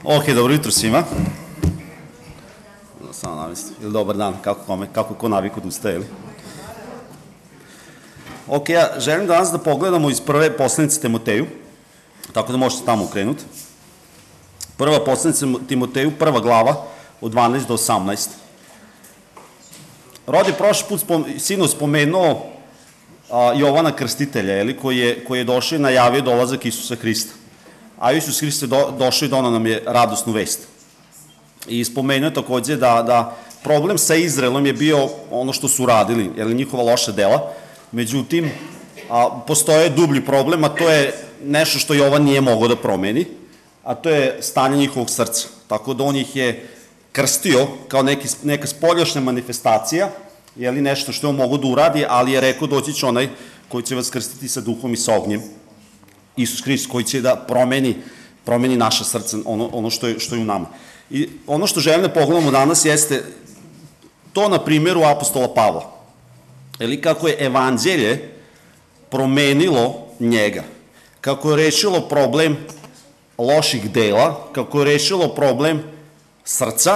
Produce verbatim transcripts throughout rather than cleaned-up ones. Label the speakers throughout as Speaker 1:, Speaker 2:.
Speaker 1: Ok, dobro jutro svima. Samo navesti. Ili dobar dan, kako kome, kako ko naviku da ustaje, ili? Ok, ja želim danas da pogledamo iz prve poslanice Timoteju, tako da možete tamo ukrenuti. Prva poslanica Timoteju, prva glava, od dvanaest do osamnaest. Rod je prošli put spom, sinu spomenuo a, Jovana Krstitelja, eli, koji, je, koji je došao i najavio dolazak Isusa Hrista. A Isus Hrist je do, došao i donao nam je radosnu vest. I spomenuo je takođe da, da problem sa Izraelom je bio ono što su radili, ili njihova loša dela. Međutim, a, postoje dublji problem, a to je nešto što Jovan nije mogao da promeni, a to je stanje njihovog srca. Tako da on ih je krstio kao neki, neka spoljašnja manifestacija, je li nešto što on mogu da uradi, ali je rekao doći će onaj koji će vas krstiti sa duhom i sa ognjem, Isus Hrist, koji će da promeni, promeni naše srce, ono, ono što, je, što je u nama. I ono što želim da pogledamo danas jeste to na primjeru apostola Pavla. Ili kako je evanđelje promenilo njega, kako je rešilo problem loših dela, kako je rešilo problem srca,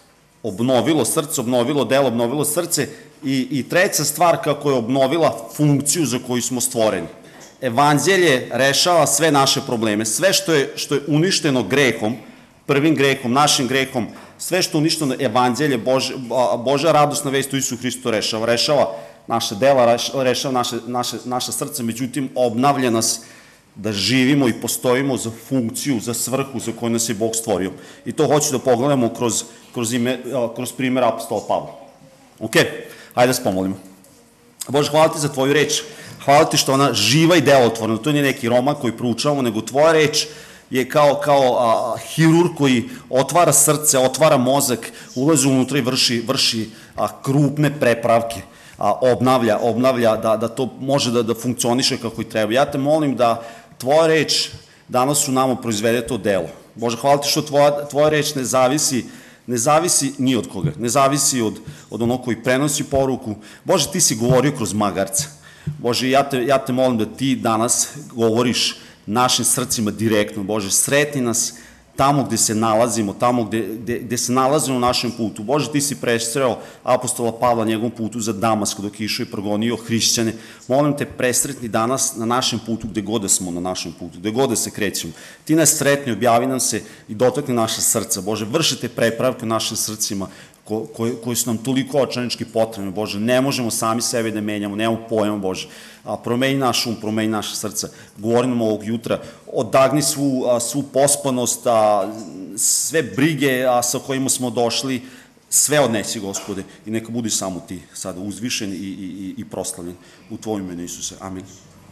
Speaker 1: obnovilo srce, obnovilo delo, obnovilo srce i, i treća stvar kako je obnovila funkciju za koju smo stvoreni. Evanđelje rešava sve naše probleme, sve što je, što je uništeno grehom, prvim grehom, našim grehom, sve što je uništeno evanđelje, Bože, Božja radosna vest u Isusu Hristu rešava. Rešava naše dela, rešava naše, naše, naše srce, međutim obnavlja nas da živimo i postojimo za funkciju, za svrhu za koju nas je Bog stvorio. I to hoću da pogledamo kroz, kroz, ime, kroz primjer apostola Pavla. Ok, hajde da se pomolimo. Bože, hvala ti za tvoju reč. Hvala ti što ona živa i delotvorna. To nije neki roman koji proučavamo, nego tvoja reč je kao, kao a, hirurg koji otvara srce, otvara mozak, ulazi unutra i vrši, vrši a, krupne prepravke, a, obnavlja, obnavlja da, da to može da, da funkcioniše kako i treba. Ja te molim da tvoja reč danas u nama proizvede to delo. Bože, hvala ti što tvoja, tvoja reč ne zavisi, ne zavisi ni od koga, ne zavisi od, od onog koji prenosi poruku. Bože, ti si govorio kroz magarca. Bože, ja te, ja te molim da ti danas govoriš našim srcima direktno. Bože, sretni nas tamo gde se nalazimo, tamo gde, gde, gde se nalazimo na našem putu. Bože, ti si presreo apostola Pavla njegovom putu za Damask dok je išao i progonio hrišćane. Molim te, presretni danas na našem putu, gde god smo na našem putu, gde god se krećemo. Ti nas sretni, objavi nam se i dotakni naša srca. Bože, vršite prepravke našim srcima ko, koji, koji su nam toliko očajnički potrebni. Bože, ne možemo sami sebe da menjamo, nemamo pojma, Bože. A, promeni naš um, promeni naše srca. Govorim nam ovog jutra, odagni svu, a, svu pospanost, a, sve brige a, sa kojima smo došli, sve odnesi, Gospode, i neka budiš samo ti sada uzvišen i, i, i, i proslavljen u tvojom imenu, Isuse. Amin.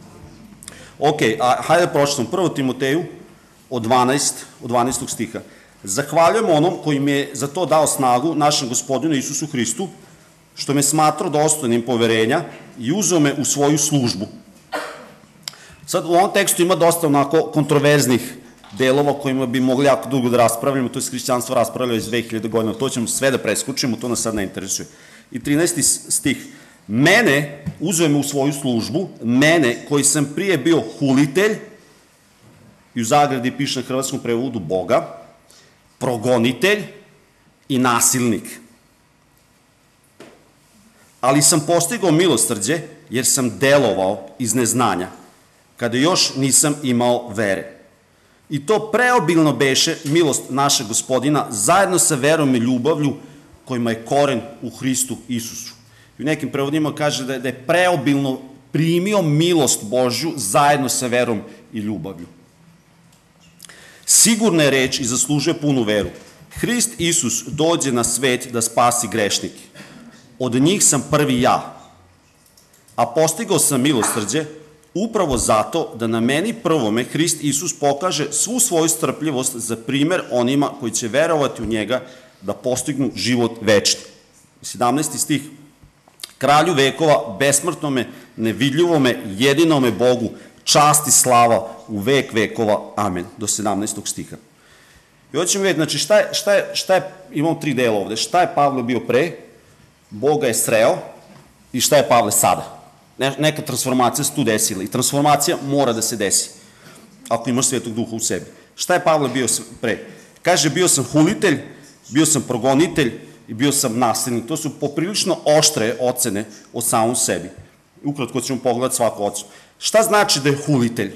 Speaker 1: Ok, a, hajde da pročitam prvo Timoteju od dvanaest, od dvanaestog stiha. Zahvaljujem onom koji mi je za to dao snagu, našem Gospodinu Isusu Hristu, što me smatrao dostojnim poverenja i uzeo me u svoju službu. Sad, u ovom tekstu ima dosta onako kontroverznih delova kojima bi mogli jako dugo da raspravljamo, to je hrišćanstvo raspravljalo iz dve hiljade godina, to ćemo sve da preskočimo, to nas sad ne interesuje. I trinaesti stih, mene, uzeo me u svoju službu, mene koji sam prije bio hulitelj, i u zagradi piše na hrvatskom prevodu Boga, progonitelj i nasilnik. Ali sam postigao milosrđe jer sam delovao iz neznanja, kada još nisam imao vere. I to preobilno beše milost našeg Gospodina zajedno sa verom i ljubavlju kojima je koren u Hristu Isusu. I u nekim prevodima kaže da je, da je preobilno primio milost Božju zajedno sa verom i ljubavlju. Sigurna je reč i zaslužuje punu veru. Hrist Isus dođe na svet da spasi grešnike. Od njih sam prvi ja, a postigao sam milosrđe upravo zato da na meni prvome Hrist Isus pokaže svu svoju strpljivost za primer onima koji će verovati u njega da postignu život večni. sedamnaesti stih. Kralju vekova, besmrtnome, nevidljivome, jedinome Bogu, čast i slava u vek vekova. Amen. Do sedamnaestog stiha. I ovdje ćemo vidjeti, znači šta je, šta je, šta je, imamo tri dela ovde, šta je Pavle bio pre, Boga je sreo i šta je Pavle sada. Neka transformacija se tu desila i transformacija mora da se desi ako imaš Svetog Duha u sebi. Šta je Pavle bio pre? Kaže, bio sam hulitelj, bio sam progonitelj i bio sam nasilnik. To su poprilično oštre ocene o samom sebi. Ukratko ćemo pogledati svaku ocenu. Šta znači da je hulitelj?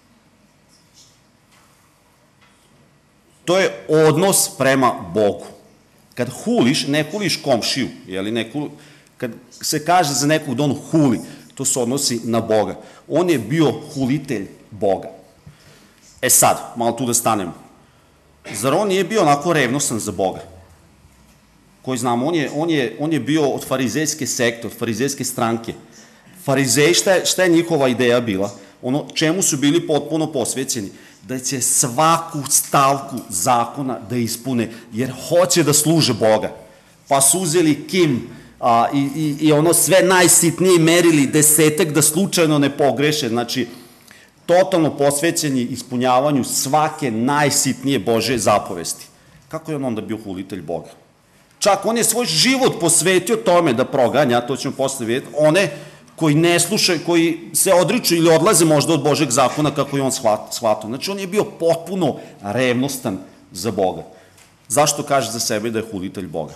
Speaker 1: To je odnos prema Bogu. Kad huliš, ne huliš komšiju, jeli, ne huli, kad se kaže za nekog da on huli, to se odnosi na Boga. On je bio hulitelj Boga. E sad, malo tu da stanemo. Zar on nije bio onako revnosan za Boga? Koji znamo, on je, on je, on je bio od farizejske sekte, od farizejske stranke. Farizeji, šta je, šta je njihova ideja bila? Ono čemu su bili potpuno posvećeni? Da će svaku stavku zakona da ispune, jer hoće da služe Boga. Pa su uzeli kim a, i, i, i ono sve najsitnije merili desetak da slučajno ne pogreše. Znači, totalno posvećeni ispunjavanju svake najsitnije Božje zapovesti. Kako je on onda bio hulitelj Boga? Čak on je svoj život posvetio tome da proganja, to ćemo posle vidjeti, one koji ne slušaju, koji se odriču ili odlaze možda od Božeg zakona kako je on shvatio. Znači, on je bio potpuno revnostan za Boga. Zašto kaže za sebe da je hulitelj Boga?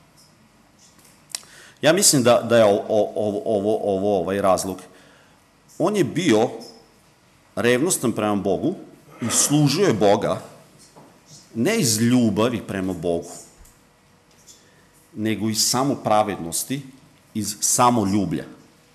Speaker 1: Ja mislim da, da je ovo, ovo, ovo, ovo ovaj razlog. On je bio revnostan prema Bogu i služio je Boga ne iz ljubavi prema Bogu, nego iz samopravednosti, iz samoljublja.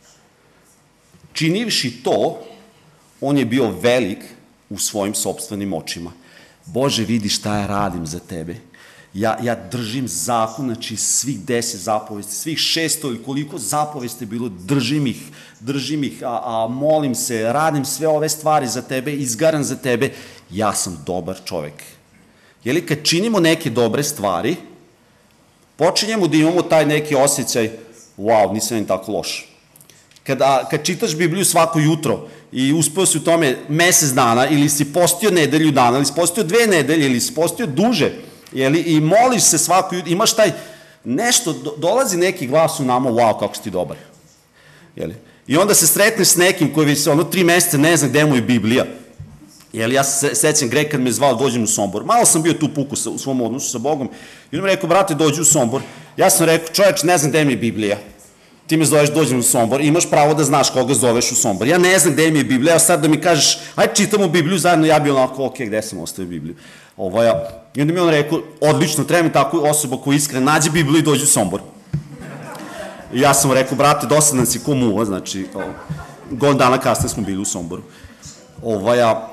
Speaker 1: Činivši to, on je bio velik u svojim sopstvenim očima. Bože, vidi šta ja radim za tebe. Ja, ja držim zakon, znači svih deset zapovesti, svih šesto ili koliko zapovesti je bilo, držim ih, držim ih, a, a molim se, radim sve ove stvari za tebe, izgaram za tebe, ja sam dobar čovek. Jeli, kad činimo neke dobre stvari, počinjemo da imamo taj neki osjećaj, wow, nisam im tako loš. Kada, kad čitaš Bibliju svako jutro i uspeo si u tome mesec dana ili si postio nedelju dana, ili si postio dve nedelje, ili si postio duže, jeli, i moliš se svako jutro, imaš taj nešto, do, dolazi neki glas u nama, wow, kako si ti dobar. Jeli? I onda se sretneš s nekim koji već ono tri meseca ne zna gde mu je Biblija. Jeli, ja se sećam, Greg kad me zvao, dođem u Sombor. Malo sam bio tu puku sa, u svom odnosu sa Bogom. I on mi rekao, brate, dođi u Sombor. Ja sam rekao, čoveč, ne znam gde mi je Biblija. Ti me zoveš, dođem u Sombor, imaš pravo da znaš koga zoveš u Sombor. Ja ne znam gde mi je Biblija, a sad da mi kažeš, ajde čitamo Bibliju zajedno, ja bi onako, ok, gde sam ostavio Bibliju? Ovo, ja. I onda mi on rekao, odlično, treba mi takvu osobu koja iskren, nađi Bibliju i dođi u Sombor. I ja sam rekao, brate, dosadan si ko muva, znači, godin dana kasnije smo bili u Somboru. Ovo, ja.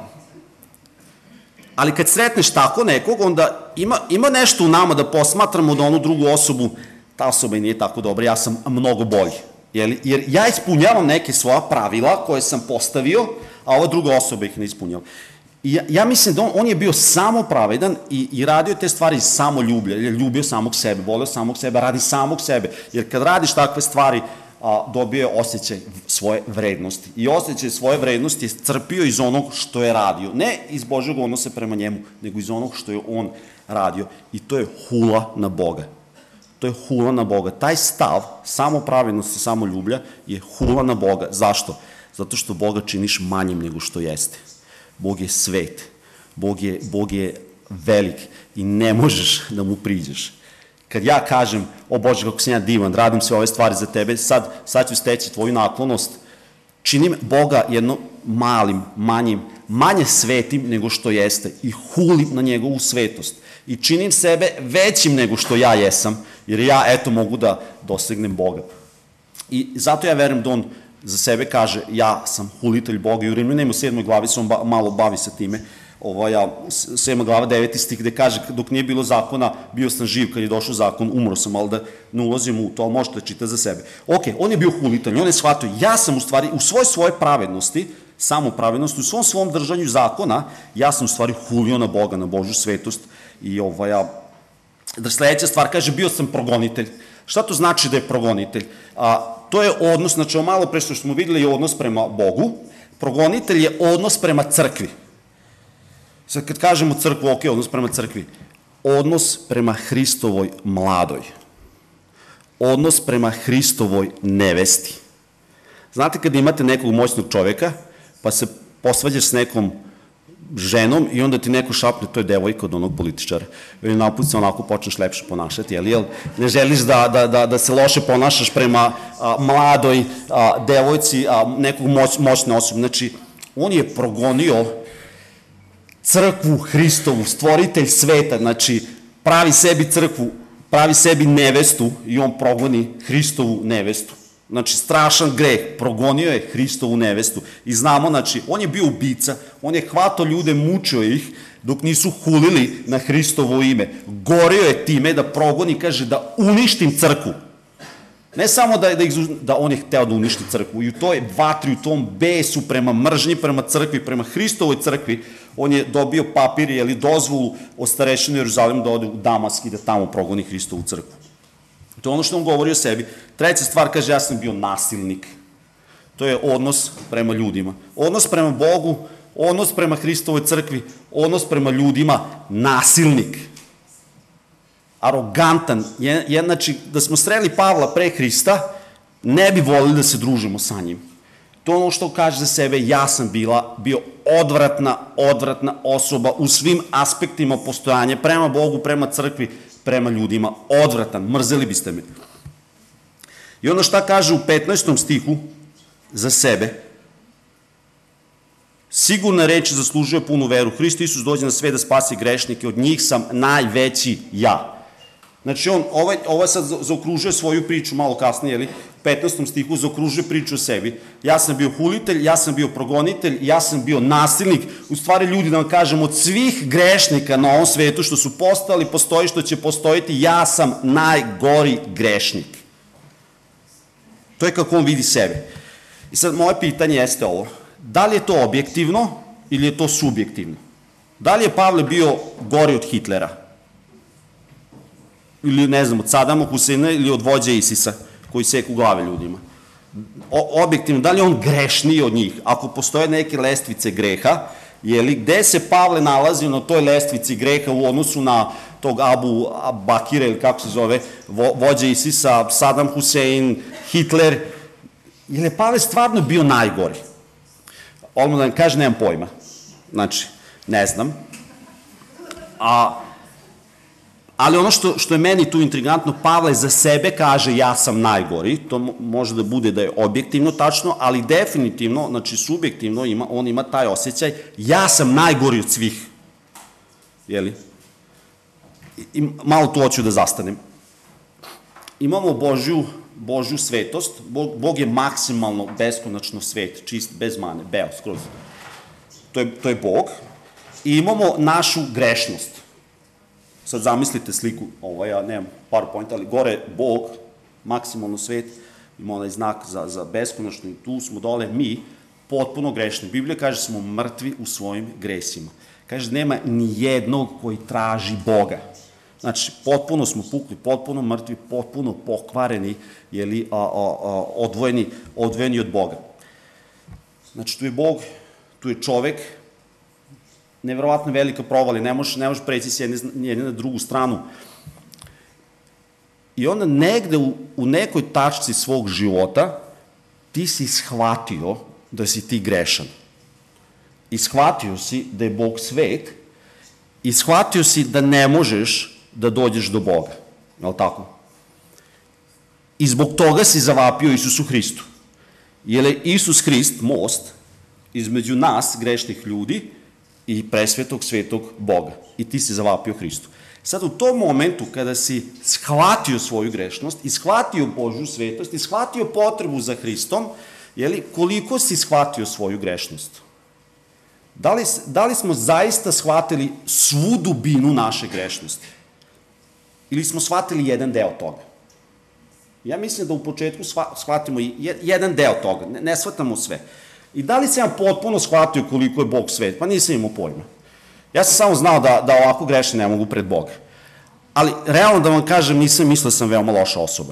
Speaker 1: Ali kad sretneš tako nekog, onda ima, ima nešto u nama da posmatramo da onu drugu osobu, ta osoba i nije tako dobra, ja sam mnogo bolji. Jer, jer ja ispunjavam neke svoja pravila koje sam postavio, a ova druga osoba ih ne ispunjava. I ja, ja mislim da on, on je bio samo pravedan i, i radio te stvari iz samoljublja, jer je ljubio samog sebe, voleo samog sebe, radi samog sebe. Jer kad radiš takve stvari, a, dobio je osjećaj svoje vrednosti. I osjećaj svoje vrednosti je crpio iz onog što je radio. Ne iz Božjeg odnosa prema njemu, nego iz onog što je on radio. I to je hula na Boga. To je hula na Boga. Taj stav, samopravednost i samoljublja, je hula na Boga. Zašto? Zato što Boga činiš manjim nego što jeste. Bog je svet. Bog je, Bog je velik i ne možeš da mu priđeš. Kad ja kažem, o Bože, kako sam ja divan, radim sve ove stvari za tebe, sad, sad ću steći tvoju naklonost, činim Boga jedno malim, manjim, manje svetim nego što jeste i hulim na njegovu svetost. I činim sebe većim nego što ja jesam, jer ja, eto, mogu da dosegnem Boga. I zato ja verujem da on za sebe kaže, ja sam hulitelj Boga. I u Rimljanima u sedmoj glavi se on ba, malo bavi sa time, Ovo, ja, sedma glava, deveti stih, gde kaže, dok nije bilo zakona, bio sam živ, kad je došao zakon, umro sam, ali da ne ulazimo u to, ali možete da čita za sebe. Ok, on je bio hulitelj, on je shvatio, ja sam u stvari, u svoj svoje pravednosti, samo pravednosti, u svom svom držanju zakona, ja sam u stvari hulio na Boga, na Božju svetost. I ovo, ja, da sledeća stvar, kaže, bio sam progonitelj. Šta to znači da je progonitelj? A, to je odnos, znači, malo pre što smo videli je odnos prema Bogu, progonitelj je odnos prema crkvi. Sad kad kažemo crkvu, ok, odnos prema crkvi, odnos prema Hristovoj mladoj, odnos prema Hristovoj nevesti. Znate kad imate nekog moćnog čoveka, pa se posvađaš s nekom ženom i onda ti neko šapne, to je devojka od onog političara. Ili naput se onako počneš lepše ponašati, jel, jel ne želiš da, da, da, da se loše ponašaš prema a, mladoj a, devojci, a, nekog moć, moćne osobe. Znači, on je progonio crkvu Hristovu, stvoritelj sveta, znači, pravi sebi crkvu, pravi sebi nevestu i on progoni Hristovu nevestu. Znači, strašan greh, progonio je Hristovu nevestu. I znamo, znači, on je bio ubica, on je hvatao ljude, mučio ih, dok nisu hulili na Hristovo ime. Gorio je time da progoni, kaže, da uništim crkvu. Ne samo da, da, ih, da on je hteo da uništi crkvu, i u toj vatri, u tom besu prema mržnji, prema crkvi, prema Hristovoj crkvi, on je dobio papir ili dozvolu od starešine Jeruzalema da ode u Damask i da tamo progoni Hristovu crkvu. To je ono što on govori o sebi. Treća stvar, kaže, ja sam bio nasilnik. To je odnos prema ljudima. Odnos prema Bogu, odnos prema Hristovoj crkvi, odnos prema ljudima, nasilnik. Arogantan. Je, je, znači, da smo sreli Pavla pre Hrista, ne bi volili da se družimo sa njim. To je ono što kaže za sebe, ja sam bila, bio odvratna, odvratna osoba u svim aspektima postojanja, prema Bogu, prema crkvi, prema ljudima, odvratan, mrzeli biste me. I ono šta kaže u petnaestom stihu za sebe, sigurna reč zaslužuje punu veru. Hrist Isus dođe na sve da spasi grešnike, od njih sam najveći ja. Znači, on ovaj, ovaj sad zaokružuje svoju priču malo kasnije, jeli, u petnaestom stihu zaokružuje priču o sebi. Ja sam bio hulitelj, ja sam bio progonitelj, ja sam bio nasilnik. U stvari, ljudi, da vam kažem, od svih grešnika na ovom svetu što su postali, postoji, što će postojiti, ja sam najgori grešnik. To je kako on vidi sebe. I sad, moje pitanje jeste ovo. Da li je to objektivno ili je to subjektivno? Da li je Pavle bio gori od Hitlera? Ili, ne znam, od Sadama Huseina ili od vođe Isisa, koji seku glave ljudima. O, objektivno, da li je on grešniji od njih? Ako postoje neke lestvice greha, jeli, gde se Pavle nalazi na toj lestvici greha u odnosu na tog Abu Bakira, ili kako se zove, vo, vođe Isisa, Sadam Husein, Hitler, je li Pavle stvarno bio najgori? Odmah da vam kaže, nemam pojma. Znači, ne znam. A... Ali ono što, što je meni tu intrigantno, Pavle za sebe kaže ja sam najgori, to može da bude da je objektivno tačno, ali definitivno, znači subjektivno, ima, on ima taj osjećaj, ja sam najgori od svih. Jeli? I malo tu hoću da zastanem. Imamo Božju, Božju svetost, Bog, Bog je maksimalno, beskonačno svet, čist, bez mane, beo, skroz. To je, to je Bog. I imamo našu grešnost. Sad zamislite sliku, ovo ja nemam PowerPoint, ali gore je Bog, maksimalno svet, ima onaj znak za, za beskonačno i tu smo dole mi, potpuno grešni. Biblija kaže smo mrtvi u svojim gresima. Kaže nema ni jednog koji traži Boga. Znači, potpuno smo pukli, potpuno mrtvi, potpuno pokvareni, jeli, a, a, a, odvojeni, odvojeni od Boga. Znači, tu je Bog, tu je čovek, nevjerovatno velika provala, ne možeš, ne možeš preći s jedne, jedne na drugu stranu. I onda negde u, u nekoj tačci svog života ti si shvatio da si ti grešan. I shvatio si da je Bog svet i shvatio si da ne možeš da dođeš do Boga. Je li tako? I zbog toga si zavapio Isusu Hristu. Jer je Isus Hrist most između nas, grešnih ljudi, i presvetog svetog Boga. I ti si zavapio Hristu. Sad u tom momentu kada si shvatio svoju grešnost i shvatio Božju svetost i shvatio potrebu za Hristom, jeli, koliko si shvatio svoju grešnost? Da li, da li smo zaista shvatili svu dubinu naše grešnosti? Ili smo shvatili jedan deo toga? Ja mislim da u početku shvatimo jedan deo toga, ne, ne shvatamo sve. I da li sam ja potpuno shvatio koliko je Bog svet? Pa nisam imao pojma. Ja sam samo znao da, da ovako grešim ne mogu pred Boga. Ali, realno da vam kažem, nisam mislio da sam veoma loša osoba.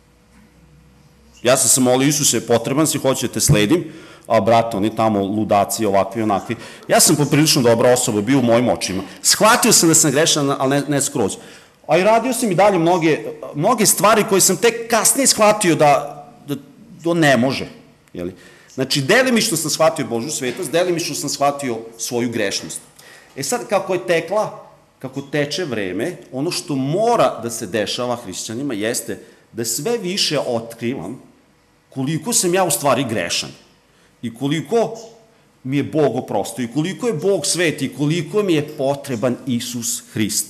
Speaker 1: Ja sam se molio, Isuse, potreban si, hoću da te sledim, a brate, oni tamo ludaci, ovakvi, onakvi. Ja sam poprilično dobra osoba, bio u mojim očima. Shvatio sam da sam grešan, ali ne, ne skroz. A i radio sam i dalje mnoge, mnoge stvari koje sam tek kasnije shvatio da, da to ne može. Jeli? Znači, delimično sam shvatio Božju svetost, delimično sam shvatio svoju grešnost. E sad, kako je tekla, kako teče vreme, ono što mora da se dešava hrišćanima jeste da sve više otkrivam koliko sam ja u stvari grešan i koliko mi je Bog oprostio i koliko je Bog svet i koliko mi je potreban Isus Hrist.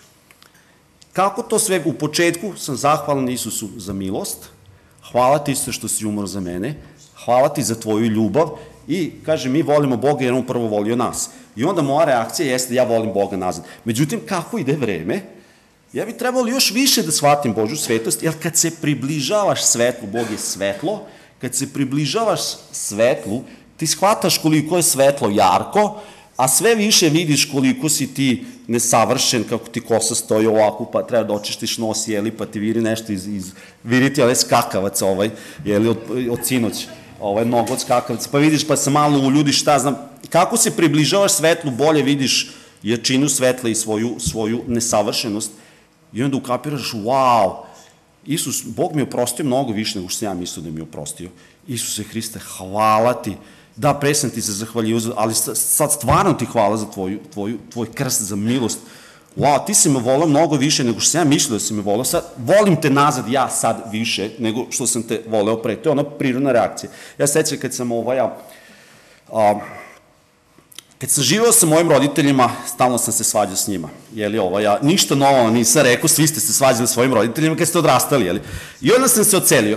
Speaker 1: Kako to sve? U početku sam zahvalan Isusu za milost, hvala ti se što si umro za mene, hvala ti za tvoju ljubav i, kaže, mi volimo Boga jer on prvo volio nas. I onda moja reakcija jeste ja volim Boga nazad. Međutim, kako ide vreme, ja bi trebalo još više da shvatim Božju svetost, jer kad se približavaš svetlu, Bog je svetlo, kad se približavaš svetlu, ti shvataš koliko je svetlo jarko, a sve više vidiš koliko si ti nesavršen, kako ti kosa stoji ovako, pa treba da očištiš nos, jeli, pa ti viri nešto iz, iz viri ti ali skakavac ovaj, jeli, od, od sinoć, ovaj, mnogo od skakavaca, pa vidiš, pa se malo uljudiš, šta znam, kako se približavaš svetlu, bolje vidiš jačinu svetla i svoju, svoju nesavršenost, i onda ukapiraš, wow, Isus, Bog mi je oprostio mnogo više nego što sam ja mislio da mi je oprostio. Isuse Hriste, hvala ti. Da, pre sam ti se zahvalio, ali sad stvarno ti hvala za tvoju, tvoju, tvoj krst, za milost. Wow, ti si me volao mnogo više nego što sam ja mislio da si me volao. Sad, volim te nazad ja sad više nego što sam te voleo pre. To je ona prirodna reakcija. Ja sećam kad sam ovaj, a, a, kad sam živeo sa mojim roditeljima, stalno sam se svađao s njima. Jeli, ovaj, ja ništa novo nisam rekao, svi ste se svađali s svojim roditeljima kad ste odrastali, jeli. I onda sam se ocelio.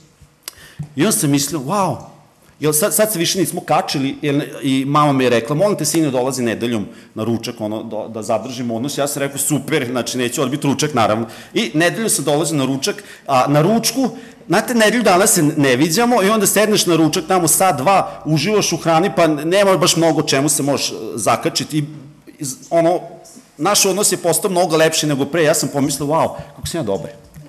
Speaker 1: I onda sam mislio, wow, jel sad, sad se više nismo kačili, jel, i mama mi je rekla, molim te, sine, dolazi nedeljom na ručak, ono, da, da zadržimo odnos. Ja sam rekao, super, znači neću odbiti ručak, naravno. I nedeljom se dolazi na ručak, a na ručku, znate, nedelju dana se ne viđamo i onda sedneš na ručak tamo sat, dva, uživaš u hrani, pa nema baš mnogo čemu se možeš zakačiti. I ono, naš odnos je postao mnogo lepši nego pre. Ja sam pomislio, wow, kako sam ja dobar.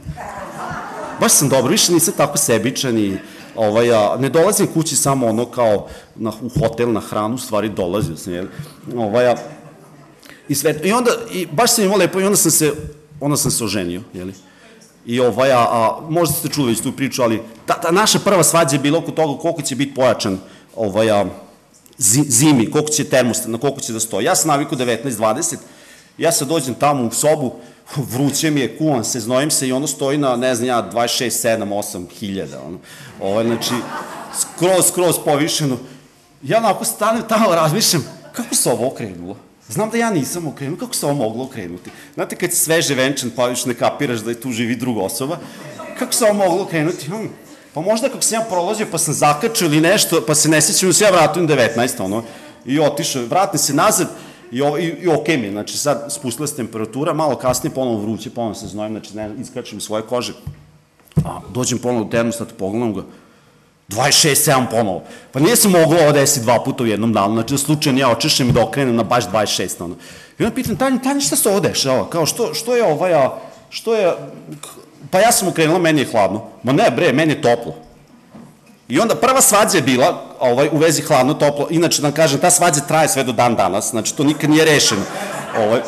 Speaker 1: Baš sam dobar, više nisam tako sebičan i ovaj, a, ne dolazim kući samo ono kao na, u hotel na hranu, u stvari dolazio sam, jel? Ovaj, a, i, sve, i onda, i baš sam imao lepo i onda sam se, onda sam se oženio, jel? I ovaj, a, a možda ste čuli već tu priču, ali ta, ta naša prva svađa je bila oko toga koliko će biti pojačan ovaj, a, zimi, koliko će termostat, na koliko će da stoji. Ja sam naviku devetnaest dvadeset, ja sad dođem tamo u sobu, vruće mi je, kuvam se, znojim se i ono stoji na, ne znam ja, dvadeset šest, sedam, osam hiljada, ono. Ovo, znači, skroz, skroz povišeno. Ja onako stanem tamo, razmišljam, kako se ovo okrenulo? Znam da ja nisam okrenuo, kako se ovo moglo okrenuti? Znate, kad si sveže venčan, pa još ne kapiraš da je tu živi druga osoba, kako se ovo moglo okrenuti? Hm, pa možda kako sam ja prolazio, pa sam zakačio ili nešto, pa se ne sjećam, se ja vratujem devetnaest, ono, i otišao, vratim se nazad, I, i, i okej mi, znači sad spustila se temperatura, malo kasnije ponovo vruće, ponovo se znojim, znači ne, iskačem svoje kože, a, dođem ponovo do termostata, pogledam ga, dvadeset šest sedam ponovo, pa nije se moglo ovo desiti dva puta u jednom danu, znači da slučajno ja očešem i da okrenem na baš dvadeset šest, ono. I onda pitam, Tanja, Tanja, šta se ovo dešava, kao što, što je ovaj, a, što je, pa ja sam okrenula, meni je hladno, ma ne bre, meni je toplo. I onda prva svađa je bila ovaj, u vezi hladno, toplo, inače da vam kažem, ta svađa traje sve do dan danas, znači to nikad nije rešeno. Ovaj.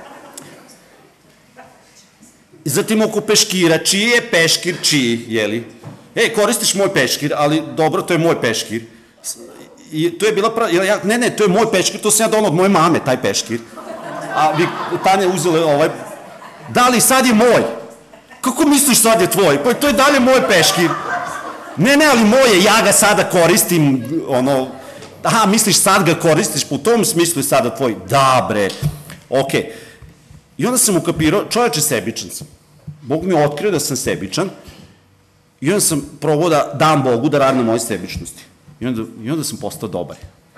Speaker 1: Zatim oko peškira, čiji je peškir, čiji, jeli? Ej, koristiš moj peškir, ali dobro, to je moj peškir. I to je bila prva, ja, ne, ne, to je moj peškir, to sam ja donao od moje mame, taj peškir. A vi, Tanja, uzele ovaj, da li sad je moj? Kako misliš sad je tvoj? Pa to je dalje moj peškir. Ne, ne, ali moje, ja ga sada koristim, ono, aha, misliš sad ga koristiš, po tom smislu je sada tvoj, da bre, okej. I onda sam ukapirao, čovječe, sebičan sam. Bog mi je otkrio da sam sebičan i onda sam probao da dam Bogu da radim na moje sebičnosti. I onda, i onda sam postao dobar.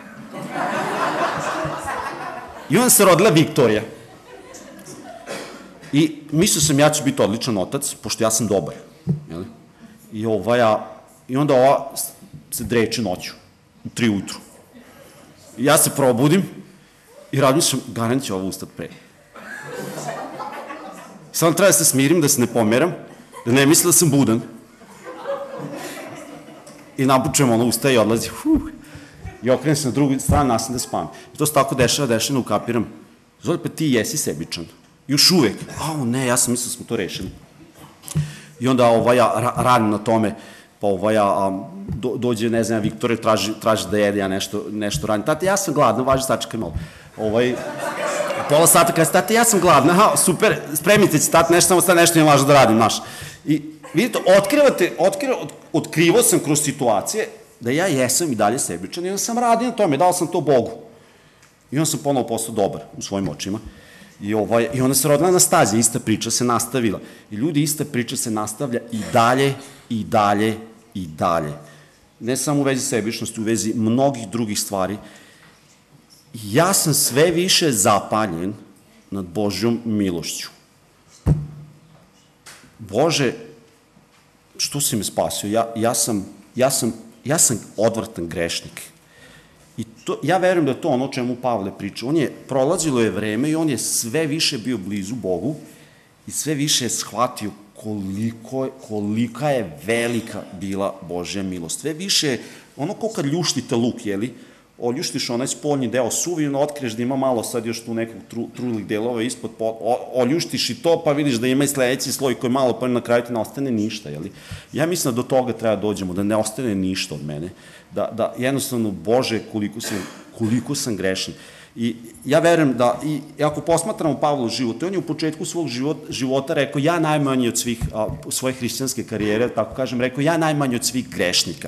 Speaker 1: I onda se rodila Viktorija. I mislio sam ja ću biti odličan otac, pošto ja sam dobar, jel? I ovaj, a, i onda ova se dreče noću, u tri ujutru. I ja se probudim i razmišljam, garant će ovo ustat pre. Samo treba da se smirim, da se ne pomeram, da ne misle da sam budan. I napučujem, ono, ustaje i odlazi. Huh. I okrenem se na drugu stranu, nasim da spavam. I to se tako dešava, dešava, ne ukapiram. Zoli, pa ti jesi sebičan. Još uvek. A, ne, ja sam mislio da smo to rešili. I onda ovaj, ja radim na tome, pa ovaj, ja, do, dođe, ne znam, Viktore, traži, traži da jede, ja nešto, nešto radim. Tate, ja sam gladna, važi, sačekaj malo. Ovaj, pola sata kada se, tate, ja sam gladna, aha, super, spremite se, tate, nešto, samo sad nešto mi važno da radim, znaš. I vidite, otkrivate, otkriva, otkrivo sam kroz situacije da ja jesam i dalje sebičan i onda sam radio na tome, dao sam to Bogu. I onda sam ponovo postao dobar u svojim očima. I, ovaj, I onda se rodila Anastazija, ista priča se nastavila. I ljudi, ista priča se nastavlja i dalje, i dalje, i dalje. Ne samo u vezi sebičnosti, u vezi mnogih drugih stvari. Ja sam sve više zapaljen nad Božjom milošću. Bože, što si me spasio? Ja, ja, sam, ja, sam, ja sam odvratan grešnik. I to, ja verujem da je to ono o čemu Pavle priča. On je, prolazilo je vreme i on je sve više bio blizu Bogu i sve više je shvatio koliko, kolika je velika bila Božja milost. Sve više, ono kao kad ljuštite luk, jeli, oljuštiš onaj spoljni deo suvi i ono otkriješ da ima malo sad još tu nekog tru, trulih delova ispod, o, oljuštiš i to pa vidiš da ima i sledeći sloj koji malo pa na kraju ti ne ostane ništa, jeli. Ja mislim da do toga treba dođemo, da ne ostane ništa od mene, da, da jednostavno, Bože, koliko sam, koliko sam grešan. I ja verujem da, i ako posmatramo Pavlov život, on je u početku svog života, života rekao, ja najmanji od svih, a, svoje hrišćanske karijere, tako kažem, rekao, ja najmanji od svih grešnika.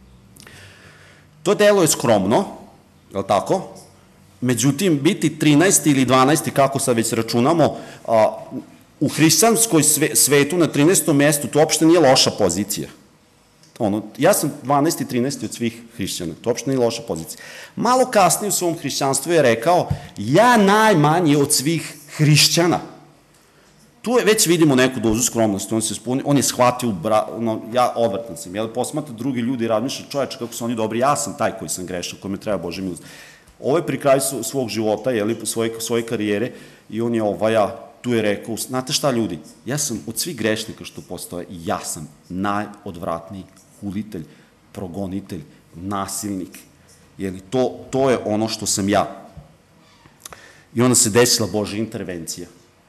Speaker 1: To delo je skromno, je li tako? Međutim, biti trinaesti ili dvanaesti, kako sad već računamo, a, u hrišćanskoj sve, svetu na trinaestom mestu, to uopšte nije loša pozicija. Ono, ja sam dvanaesti, trinaesti od svih hrišćana, to uopšte nije loša pozicija. Malo kasnije u svom hrišćanstvu je rekao, ja najmanji od svih hrišćana. Tu je, već vidimo neku dozu skromnosti, on se spuni, on je shvatio, bra, ono, ja odvratan sam, jel, posmatra drugi ljudi i razmišlja, čoveče, kako su oni dobri, ja sam taj koji sam grešan, kome treba Božja milost. Ovo je pri kraju svog života, jel, svoje, svoje karijere, i on je ovaj, ja, tu je rekao, znate šta ljudi, ja sam od svih grešnika što postoje, ja sam najodvratniji hulitelj, progonitelj, nasilnik, jel, to, to je ono što sam ja. I onda se desila Božja intervencija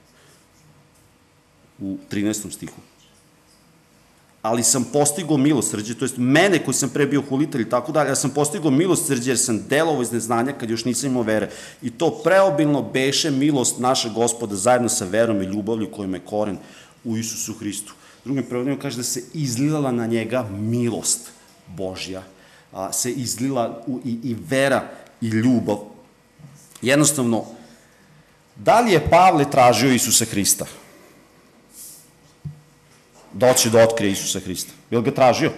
Speaker 1: u trinaestom stihu. Ali sam postigao milosrđe, to jest mene koji sam pre bio hulitelj i tako dalje, ja sam postigao milosrđe jer sam delovao iz neznanja kad još nisam imao vere. I to preobilno beše milost našeg Gospoda zajedno sa verom i ljubavlju kojima je koren u Isusu Hristu. Drugim prevodima kaže da se izlila na njega milost Božja, a, se izlila u, i, i vera i ljubav. Jednostavno, da li je Pavle tražio Isusa Hrista? Doći da otkrije Isusa Hrista. Je li ga tražio?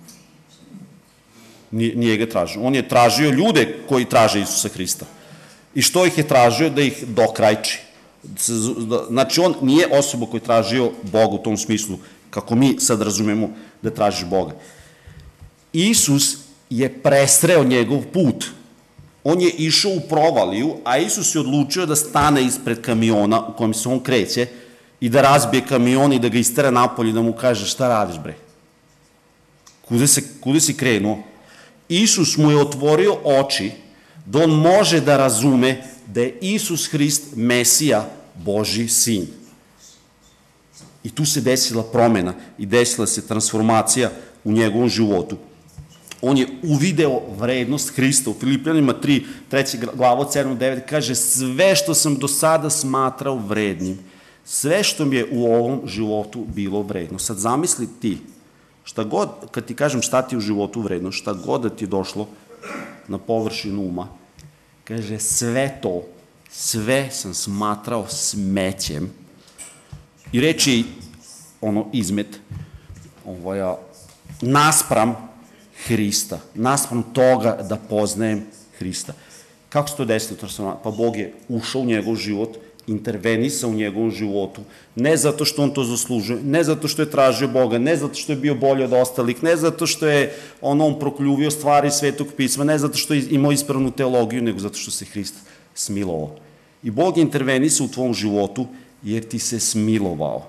Speaker 1: Nije, nije ga tražio. On je tražio ljude koji traže Isusa Hrista. I što ih je tražio? Da ih dokrajči. Znači, on nije osoba koji je tražio Boga u tom smislu, kako mi sad razumemo da tražiš Boga. Isus je presreo njegov put. On je išao u provaliju, a Isus je odlučio da stane ispred kamiona u kojem se on kreće i da razbije kamion i da ga istera napolje i da mu kaže šta radiš, bre? Kude, se, kude si krenuo? Isus mu je otvorio oči da on može da razume da je Isus Hrist Mesija, Božji sin. I tu se desila promena i desila se transformacija u njegovom životu. On je uvideo vrednost Hrista. U Filipljanima tri, treća glava od sedam do devet kaže sve što sam do sada smatrao vrednim, sve što mi je u ovom životu bilo vredno. Sad zamisli ti, šta god, kad ti kažem šta ti je u životu vredno, šta god da ti je došlo na površinu uma, kaže sve to, sve sam smatrao smećem. I reči ono izmet, ovoja, naspram Hrista, naspram toga da poznajem Hrista. Kako se to desilo? Pa Bog je ušao u njegov život, intervenisao u njegovom životu, ne zato što on to zaslužuje, ne zato što je tražio Boga, ne zato što je bio bolji od ostalih, ne zato što je on, on prokljuvio stvari Svetog pisma, ne zato što je imao ispravnu teologiju, nego zato što se Hrist smilovao. I Bog je intervenisao u tvom životu jer ti se smilovao.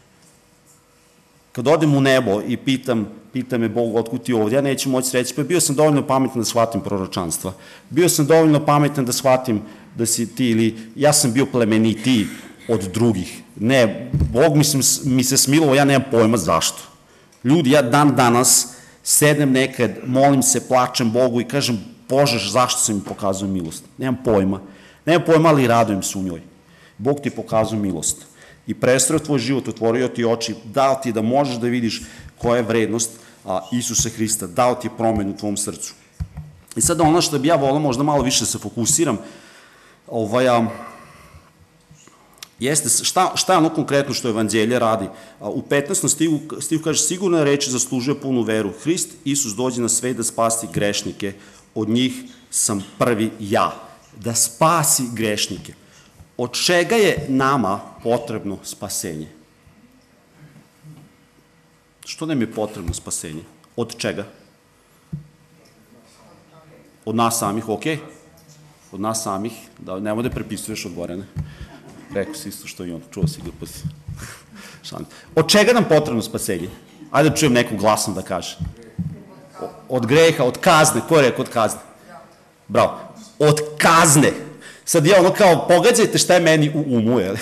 Speaker 1: Kad odem u nebo i pitam, pita me Bog otkud ti ovdje, ja neću moći reći, pa bio sam dovoljno pametan da shvatim proročanstva. Bio sam dovoljno pametan da shvatim da si ti ili ja sam bio plemenitiji od drugih. Ne, Bog mi se, mi se smilovao, ja nemam pojma zašto. Ljudi, ja dan danas sednem nekad, molim se, plačem Bogu i kažem, Bože, zašto se mi pokazuje milost? Nemam pojma. Nemam pojma, ali radujem se u njoj. Bog ti pokazuje milost. I prestao tvoj život, otvorio ti oči, dao ti da možeš da vidiš koja je vrednost a, Isusa Hrista, dao ti je promenu u tvom srcu. I sada ono što bi ja volao možda malo više da se fokusiram, ovaj, a, jeste šta, šta je ono konkretno što evanđelje radi. A, u petnaestom stihu, stihu kaže, sigurno reči zaslužuje punu veru. Hrist, Isus dođe na svet da spasi grešnike, od njih sam prvi ja. Da spasi grešnike. Od čega je nama potrebno spasenje? Što nam je potrebno spasenje? Od čega? Od nas samih, ok? Od nas samih, da nemoj da prepisuješ od Gorane. Rekao si isto što i on, čuo si ga pa si. Od čega nam potrebno spasenje? Ajde da čujem nekog glasno da kaže. Od greha, od kazne. Ko je rekao od kazne? Bravo. Od kazne. Sad je ono kao, pogađajte šta je meni u umu, jel?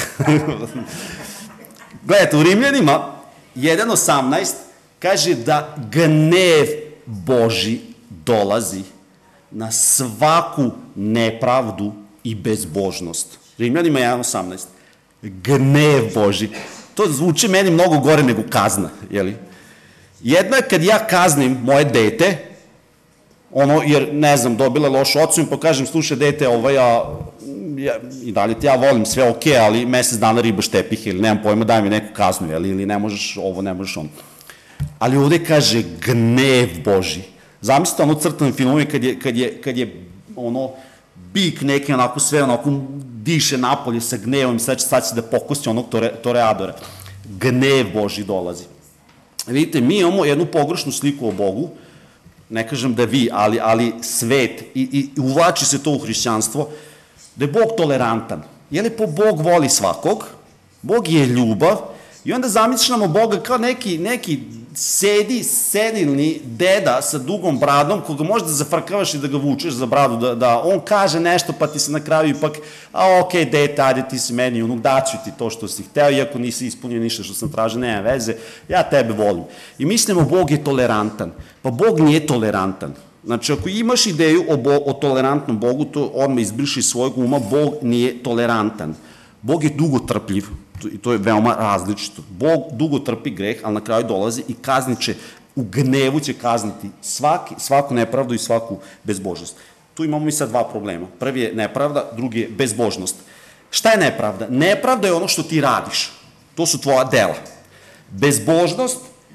Speaker 1: Gledajte, u Rimljanima jedan osamnaest kaže da gnev Boži dolazi na svaku nepravdu i bezbožnost. Rimljanima jedan osamnaest. Gnev Boži. To zvuči meni mnogo gore nego kazna, jeli? Jedno je kad ja kaznim moje dete, ono, jer, ne znam, dobila lošu ocenu, pa kažem, slušaj, dete, ovaj, ja, ja, i dalje ti ja volim, sve okej, ali mesec dana ribaš tepih, ili nemam pojma, daj mi neku kaznu, jel, ili ne možeš ovo, ne možeš ono. Ali ovde kaže gnev Boži. Zamislite ono crtane filmove kad je, kad je, kad je, ono, bik neki, onako sve, onako, diše napolje sa gnevom, sad će, sad će da pokosti onog tore, toreadora. Gnev Boži dolazi. Vidite, mi imamo jednu pogrešnu sliku o Bogu, ne kažem da vi, ali, ali svet, i, i uvlači se to u hrišćanstvo, da je Bog tolerantan. Je li po Bog voli svakog? Bog je ljubav i onda zamišljamo Boga kao neki, neki sedi, sedilni deda sa dugom bradom koga možeš da zafrkavaš i da ga vučeš za bradu, da, da on kaže nešto pa ti se na kraju ipak, a okej, okay, dete, ajde ti si meni, unuk, daću ti to što si hteo, iako nisi ispunio ništa što sam tražio, nema veze, ja tebe volim. I mislimo, Bog je tolerantan. Pa Bog nije tolerantan. Znači, ako imaš ideju o, bo, o tolerantnom Bogu, to odmah izbriši svojeg uma, Bog nije tolerantan. Bog je dugotrpljiv, i to je veoma različito. Bog dugo trpi greh, ali na kraju dolazi i kazniće, u gnevu će kazniti svaki, svaku nepravdu i svaku bezbožnost. Tu imamo i sad dva problema. Prvi je nepravda, drugi je bezbožnost. Šta je nepravda? Nepravda je ono što ti radiš. To su tvoja dela. Bezbožnost,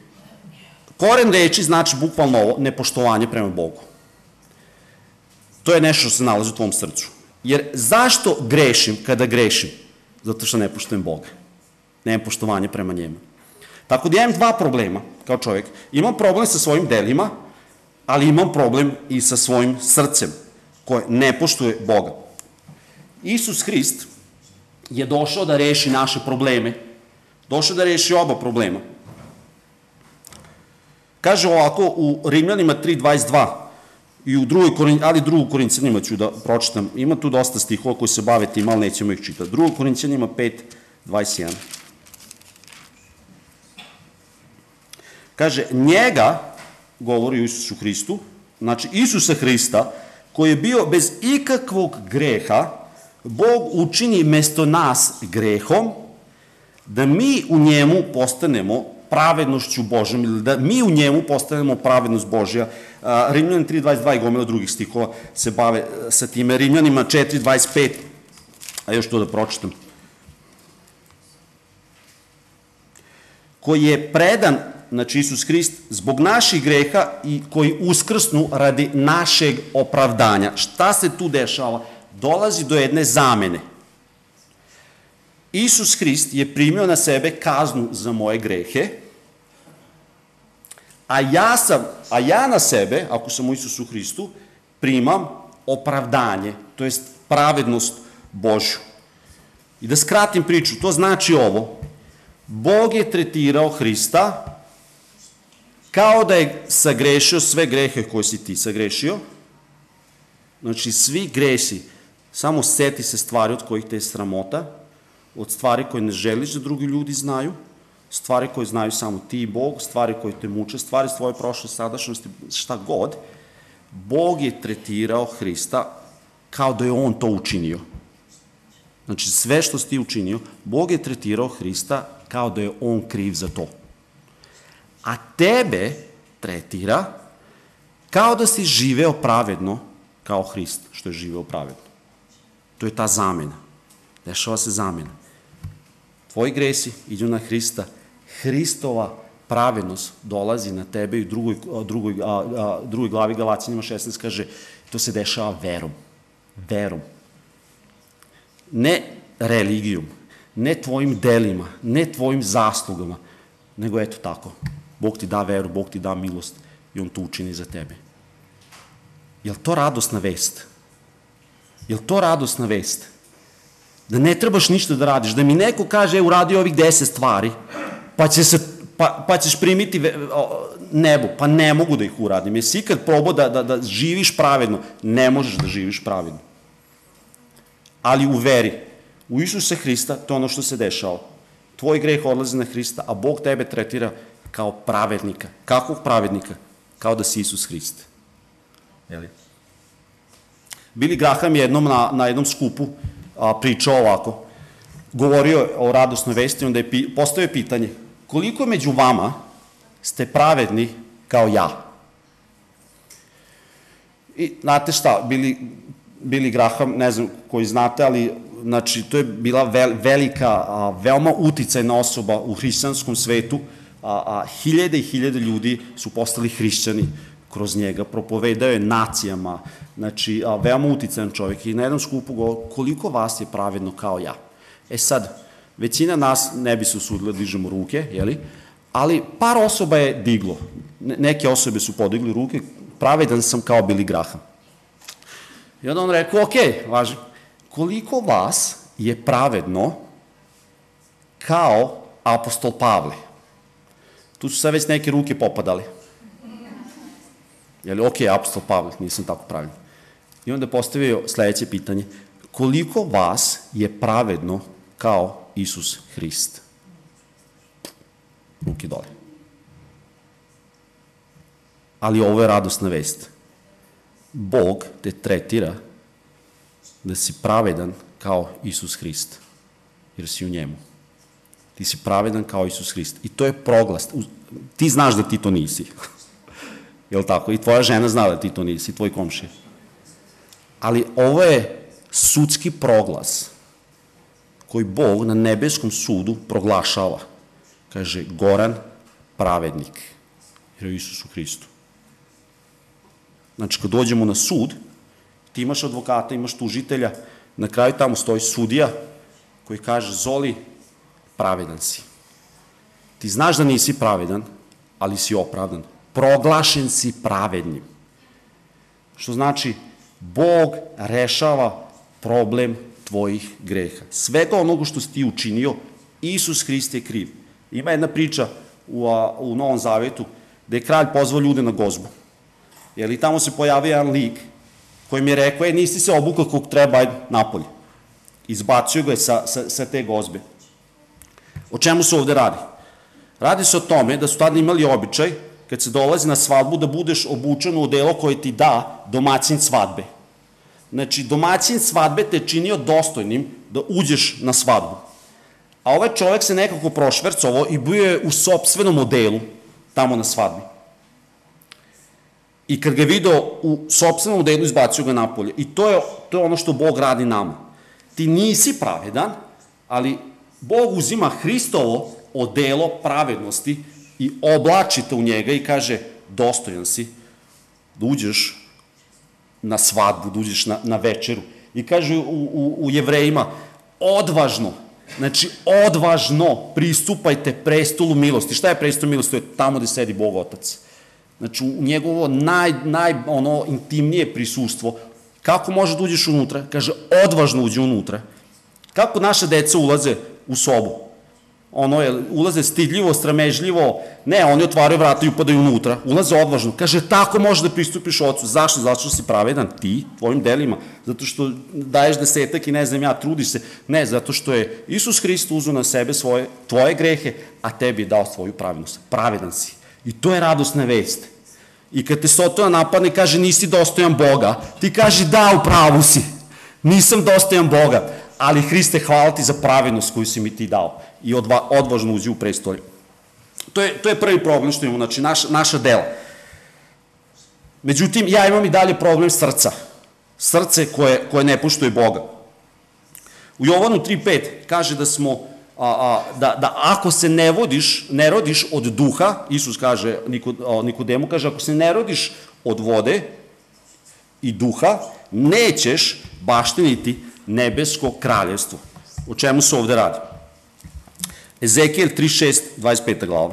Speaker 1: koren reči znači bukvalno ovo, nepoštovanje prema Bogu. To je nešto što se nalazi u tvom srcu. Jer zašto grešim kada grešim? Zato što ne poštujem Boga. Nemam poštovanje prema njemu. Tako da ja imam dva problema kao čovjek. Imam problem sa svojim delima, ali imam problem i sa svojim srcem koje ne poštuje Boga. Isus Hrist je došao da reši naše probleme. Došao da reši oba problema. Kaže ovako u Rimljanima tri dvadeset dva i u drugoj, ali drugu Korinćanima ću da pročitam. Ima tu dosta stihova koji se bave tim, ali nećemo ih čitati. Drugo Korinćanima pet dvadeset jedan. Kaže, njega, govori o Isusu Hristu, znači Isusa Hrista, koji je bio bez ikakvog greha, Bog učini mesto nas grehom, da mi u njemu postanemo pravednošću Božom, ili da mi u njemu postanemo pravednost Božja. Rimljan tri dvadeset dva i gomila drugih stihova se bave sa time. Rimljanima četiri dvadeset pet, a još to da pročitam, koji je predan, znači Isus Hrist, zbog naših greha i koji uskrsnu radi našeg opravdanja. Šta se tu dešava? Dolazi do jedne zamene. Isus Hrist je primio na sebe kaznu za moje grehe, a ja sam, a ja na sebe, ako sam u Isusu Hristu, primam opravdanje, to jest pravednost Božju. I da skratim priču, to znači ovo, Bog je tretirao Hrista kao da je sagrešio sve grehe koje si ti sagrešio, znači svi gresi, samo seti se stvari od kojih te je sramota, od stvari koje ne želiš da drugi ljudi znaju, stvari koje znaju samo ti i Bog, stvari koje te muče, stvari s tvoje prošle sadašnjosti, šta god, Bog je tretirao Hrista kao da je on to učinio. Znači, sve što si ti učinio, Bog je tretirao Hrista kao da je on kriv za to. A tebe tretira kao da si živeo pravedno kao Hrist, što je živeo pravedno. To je ta zamena. Dešava se zamena. Tvoji gresi idu na Hrista. Hristova pravednost dolazi na tebe i u drugoj, drugoj, a, a, drugoj glavi Galaćanima šesnaest kaže to se dešava verom. Verom. Ne religijom, ne tvojim delima, ne tvojim zaslugama, nego eto tako. Bog ti da veru, Bog ti da milost i on to učini za tebe. Je li to radosna vest? Je li to radosna vest? Da ne trebaš ništa da radiš, da mi neko kaže, e, uradio ovih deset stvari, pa, će se, pa, pa ćeš primiti nebo, pa ne mogu da ih uradim. Jesi ikad probao da, da, da živiš pravedno? Ne možeš da živiš pravedno. Ali u veri, u Isusa Hrista, to je ono što se dešava. Tvoj greh odlazi na Hrista, a Bog tebe tretira kao pravednika. Kakvog pravednika? Kao da si Isus Hrist. Jeli? Billy Graham je jednom na, na jednom skupu a, pričao ovako, govorio o radosnoj vesti, onda je pi, postavio pitanje, koliko među vama ste pravedni kao ja? I znate šta, Billy, Billy Graham, ne znam koji znate, ali znači, to je bila vel, velika, a, veoma uticajna osoba u hrišćanskom svetu, a, a hiljade i hiljade ljudi su postali hrišćani kroz njega, propovedao je nacijama, znači, a, veoma uticajan čovjek i na jednom skupu govori koliko vas je pravedno kao ja. E sad, većina nas ne bi se usudila da dižemo ruke, jeli? Ali par osoba je diglo. Neke osobe su podigli ruke, pravedan sam kao Billy Graham. I onda on rekao, ok, važi, koliko vas je pravedno kao apostol Pavle? Tu su sad već neke ruke popadale. Jeli, ok, apostol Pavle, nisam tako pravedan. I onda je postavio sledeće pitanje, koliko vas je pravedno kao Isus Hrist? Ruke dole. Ali ovo je radosna vest. Bog te tretira da si pravedan kao Isus Hrist, jer si u njemu. Ti si pravedan kao Isus Hrist. I to je proglas. Ti znaš da ti to nisi. Je li tako? I tvoja žena zna da ti to nisi, i tvoj komšija. Ali ovo je sudski proglas koji Bog na nebeskom sudu proglašava. Kaže, Goran, pravednik, jer je Isus u Hristu. Znači, kad dođemo na sud, ti imaš advokata, imaš tužitelja, na kraju tamo stoji sudija koji kaže, Zoli, pravedan si. Ti znaš da nisi pravedan, ali si opravdan. Proglašen si pravednim. Što znači, Bog rešava problem tvojih greha. Svega onoga što si ti učinio, Isus Hrist je kriv. Ima jedna priča u, a, u Novom Zavetu, gde je kralj pozvao ljude na gozbu. Jer i tamo se pojavio jedan lik koji mi je rekao, e, nisi se obukao kog treba, ajde, napolje. Izbacio ga je sa, sa, sa te gozbe. O čemu se ovde radi? Radi se o tome da su tada imali običaj, kad se dolazi na svadbu, da budeš obučen u odelo koje ti da domaćin svadbe. Znači, domaćin svadbe te činio dostojnim da uđeš na svadbu. A ovaj čovjek se nekako prošvercovao i bio je u sopstvenom odelu tamo na svadbi. I kad ga je video u sopstvenom odelu, izbacio ga napolje. I to je, to je ono što Bog radi nama. Ti nisi pravedan, ali Bog uzima Hristovo odelo pravednosti i oblači te u njega i kaže, dostojan si da uđeš na svadbu, da uđeš na, na večeru. I kaže u, u, u Jevrejima, odvažno, znači odvažno pristupajte prestolu milosti. Šta je prestol milosti? To je tamo gde sedi Bog Otac. Znači u njegovo naj, naj, ono, intimnije prisustvo. Kako može da uđeš unutra? Kaže, odvažno uđe unutra. Kako naše deca ulaze u sobu? ono je, ulaze stidljivo, sramežljivo, ne, oni otvaraju vrata i upadaju unutra, ulaze odvažno, kaže, tako možeš da pristupiš ocu, zašto? Zato što si pravedan, ti, tvojim delima, zato što daješ desetak i ne znam ja, trudiš se, ne, zato što je Isus Hrist uzeo na sebe svoje, tvoje grehe, a tebi je dao svoju pravednost, pravedan si. I to je radosna vest. I kad te Sotona napadne, kaže, nisi dostojan Boga, ti kaže, da, u pravu si, nisam dostojan Boga, ali Hriste, hvala ti za pravednost koju si mi ti dao i odva, odvažno uđi u prestolje. To je, to je prvi problem što imamo, znači naša, naša dela. Međutim, ja imam i dalje problem srca. Srce koje, koje ne poštuje Boga. U Jovanu tri pet kaže da smo, a, a, da, da ako se ne vodiš, ne rodiš od duha, Isus kaže, Nikodemu kaže, ako se ne rodiš od vode i duha, nećeš baštiniti nebesko kraljevstvo. O čemu se ovde radi? Ezekijel trideset šest, dvadeset peta glava.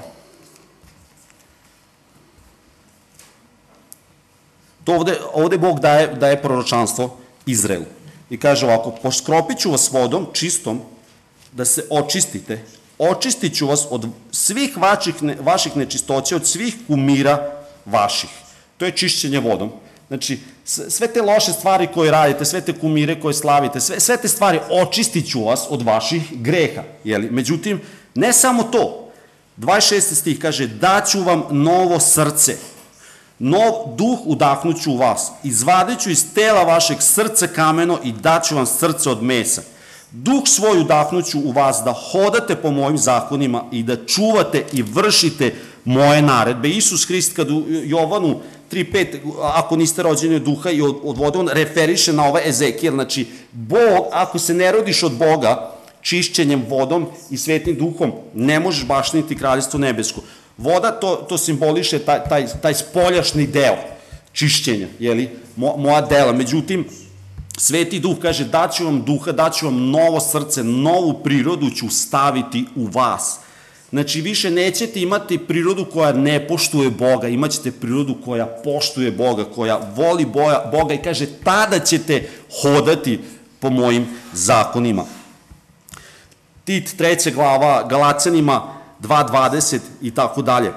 Speaker 1: To ovde, ovde Bog daje, daje proročanstvo Izraelu. I kaže ovako, poskropit ću vas vodom čistom da se očistite. Očistit ću vas od svih vaših, ne, vaših nečistoća, od svih kumira vaših. To je čišćenje vodom. Znači, sve te loše stvari koje radite, sve te kumire koje slavite, sve, sve te stvari očistit ću vas od vaših greha. Jeli? Međutim, ne samo to. dvadeset šesti stih kaže, daću vam novo srce, nov duh udahnuću u vas, izvadit ću iz tela vašeg srce kameno i daću vam srce od mesa. Duh svoj udahnuću u vas da hodate po mojim zakonima i da čuvate i vršite moje naredbe. Isus Hrist kad u Jovanu tri pet, ako niste rođeni od duha i od, od vode, on referiše na ovaj Ezekijel. Znači, Bog, ako se ne rodiš od Boga, čišćenjem vodom i svetim duhom, ne možeš baštiniti kraljevstvo nebesko. Voda, to, to simboliše taj, taj, taj spoljašnji deo čišćenja, jeli, Mo, moja dela. Međutim, Sveti duh kaže, daću vam duha, daću vam novo srce, novu prirodu ću staviti u vas. Znači, više nećete imati prirodu koja ne poštuje Boga, imat ćete prirodu koja poštuje Boga, koja voli Boga i kaže, tada ćete hodati po mojim zakonima. Tit, treća glava, Galaćanima dva dvadeset i tako dalje.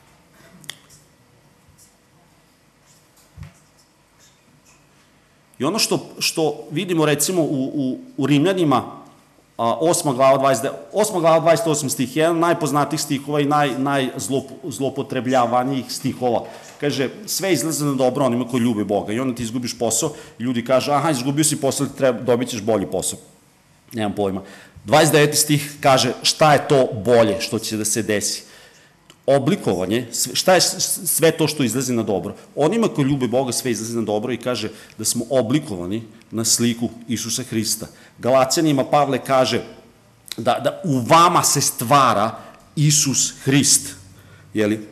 Speaker 1: I ono što, što vidimo recimo u, u, u Rimljanima, osma glava dvadeset osam stih, jedan najpoznatijih stihova i naj, najzlopotrebljavanijih stihova. Kaže, sve izlaze na dobro onima koji ljube Boga. I onda ti izgubiš posao, ljudi kažu, aha, izgubio si posao, dobit ćeš bolji posao. Nemam pojma. dvadeset deveti stih kaže, šta je to bolje što će da se desi? Oblikovanje, šta je sve to što izlazi na dobro? Onima koji ljube Boga sve izlazi na dobro i kaže da smo oblikovani na sliku Isusa Hrista. Galaćanima Pavle kaže da, da u vama se stvara Isus Hrist. Jeli?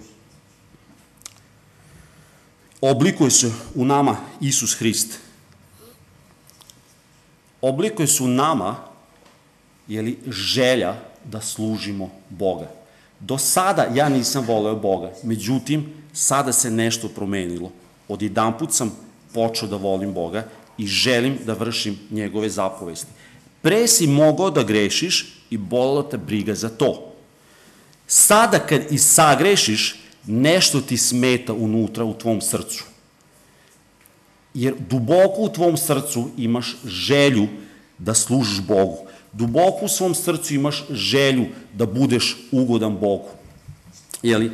Speaker 1: Oblikuje se u nama Isus Hrist. Oblikuje se u nama, jeli, želja da služimo Boga. Do sada ja nisam voleo Boga, međutim, sada se nešto promenilo. Odjedanput sam počeo da volim Boga i želim da vršim njegove zapovesti. Pre si mogao da grešiš i bolila te briga za to. Sada kad i sagrešiš, nešto ti smeta unutra u tvom srcu. Jer duboko u tvom srcu imaš želju da služiš Bogu. Duboko u svom srcu imaš želju da budeš ugodan Bogu. Jeli?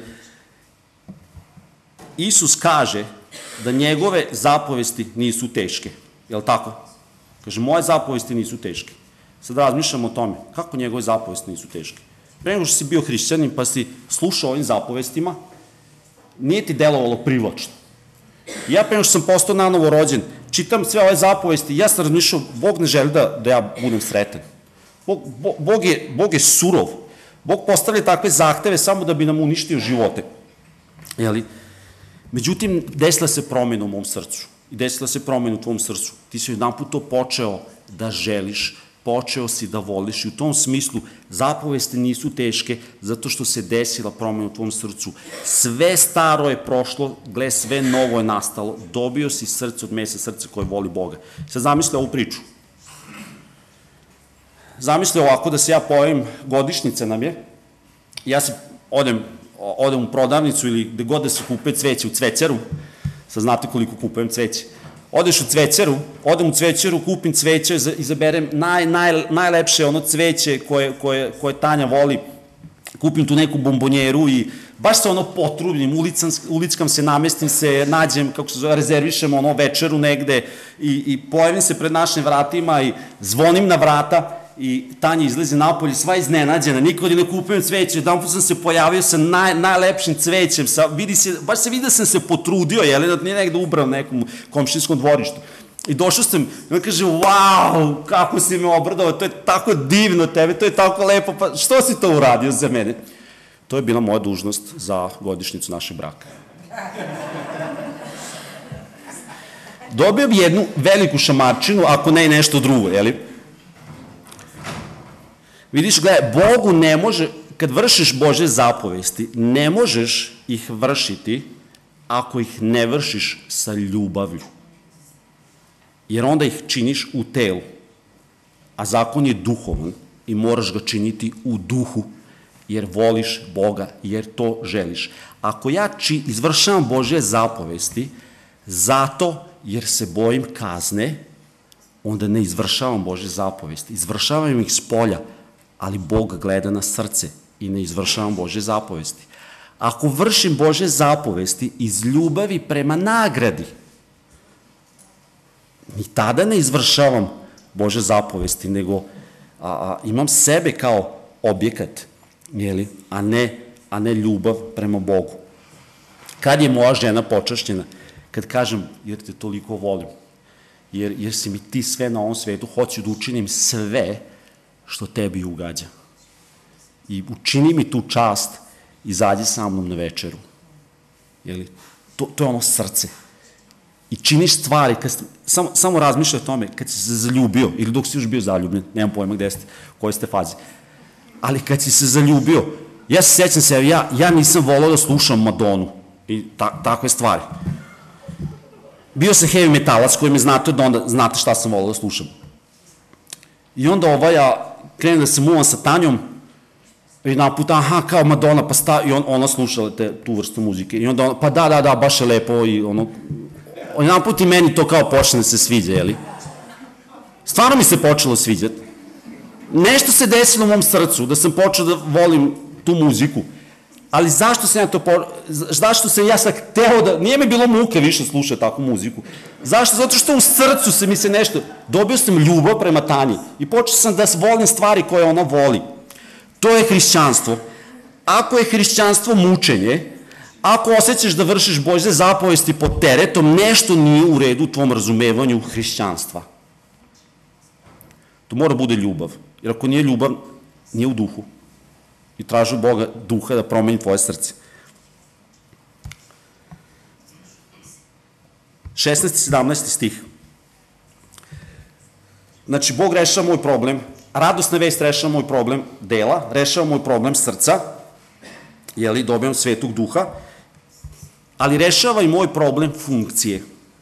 Speaker 1: Isus kaže da njegove zapovesti nisu teške. Jel' tako? Kaže, moje zapovesti nisu teške. Sad razmišljam o tome, kako njegove zapovesti nisu teške? Pre nego što si bio hrišćanin pa si slušao ovim zapovestima, nije ti delovalo privlačno. Ja pre nego što sam postao nanovo rođen, čitam sve ove zapovesti, ja sam razmišljao, Bog ne želi da, da ja budem sretan. Bog, Bog, je, Bog je surov. Bog postavlja takve zahteve samo da bi nam uništio živote. Jeli? Međutim, desila se promjena u mom srcu. I desila se promjena u tvom srcu. Ti si jedan put to počeo da želiš, počeo si da voliš i u tom smislu zapovesti nisu teške zato što se desila promjena u tvom srcu. Sve staro je prošlo, gle, sve novo je nastalo. Dobio si srce od mesa, srce koje voli Boga. Sad zamisli ovu priču. zamisli ovako da se ja pojavim, godišnjica nam je, ja se odem, odem u prodavnicu ili gde god da se kupe cveće u cvećaru, sad znate koliko kupujem cveće, odeš u cvećaru, odem u cvećaru, kupim cveće, izaberem naj, naj, najlepše ono cveće koje, koje, koje Tanja voli, kupim tu neku bombonjeru i baš se ono potrubim, ulicam, ulickam se, namestim se, nađem, kako se zove, rezervišem ono večeru negde i, i pojavim se pred našim vratima i zvonim na vrata i Tanja izlezi napolje, sva iznenađena, nikad ne kupujem cveće, jedan put sam se pojavio sa naj, najlepšim cvećem, sa, vidi se, baš se vidi da sam se potrudio, jel, da nije negde ubrao nekom komšinskom dvorištu. I došao sam, i on kaže, wow, kako si me obradao, to je tako divno tebe, to je tako lepo, pa što si to uradio za mene? To je bila moja dužnost za godišnjicu našeg braka. Dobio bi jednu veliku šamarčinu, ako ne i nešto drugo, jeli? Vidiš, gledaj, Bogu ne može, kad vršiš Božje zapovesti, ne možeš ih vršiti ako ih ne vršiš sa ljubavlju. Jer onda ih činiš u telu, a zakon je duhovan i moraš ga činiti u duhu, jer voliš Boga, jer to želiš. Ako ja či, izvršavam Božje zapovesti zato jer se bojim kazne, onda ne izvršavam Božje zapovesti. Izvršavam ih s polja, ali Bog gleda na srce i ne izvršavam Božje zapovesti. Ako vršim Božje zapovesti iz ljubavi prema nagradi, ni tada ne izvršavam Božje zapovesti, nego a, a, imam sebe kao objekat, jeli, a, ne, a ne ljubav prema Bogu. Kad je moja žena počašćena? Kad kažem, jer te toliko volim, jer, jer si mi ti sve na ovom svetu, hoću da učinim sve što tebi ugađa. I učini mi tu čast, izađi sa mnom na večeru. Jeli, to, to je ono srce. I činiš stvari, kad, samo, samo razmišljaj o tome, kad si se zaljubio, ili dok si još bio zaljubljen, nemam pojma gde ste, u kojoj ste fazi, ali kad si se zaljubio, ja se sećam se, ja, ja nisam volao da slušam Madonu i ta, takve stvari. Bio sam heavy metalac koji me znate, da onda znate šta sam volao da slušam. I onda ovaj, ja krenem da se muvam sa Tanjom, i naput, aha, kao Madonna, pa sta, i on, ona slušala te, tu vrstu muzike, i onda ona, pa da, da, da, baš je lepo, i ono, jedan put i meni to kao počne da se sviđa, jeli? Stvarno mi se počelo sviđati. Nešto se desilo u mom srcu, da sam počeo da volim tu muziku. Ali zašto sam ja to, zašto sam ja sad hteo da, nije mi bilo muke više slušati takvu muziku. Zašto? Zato što u srcu se mi se nešto, dobio sam ljubav prema Tanji i počeo sam da volim stvari koje ona voli. To je hrišćanstvo. Ako je hrišćanstvo mučenje, ako osjećaš da vršiš Božje zapovesti pod teretom, nešto nije u redu u tvom razumevanju hrišćanstva. To mora bude ljubav. Jer ako nije ljubav, nije u duhu. I traži Boga duha da promeni tvoje srce. šesnaesti i sedamnaesti stih. Znači, Bog rešava moj problem, radosna vest rešava moj problem dela, rešava moj problem srca, jeli, dobijam svetog duha, ali rešava i moj problem funkcije.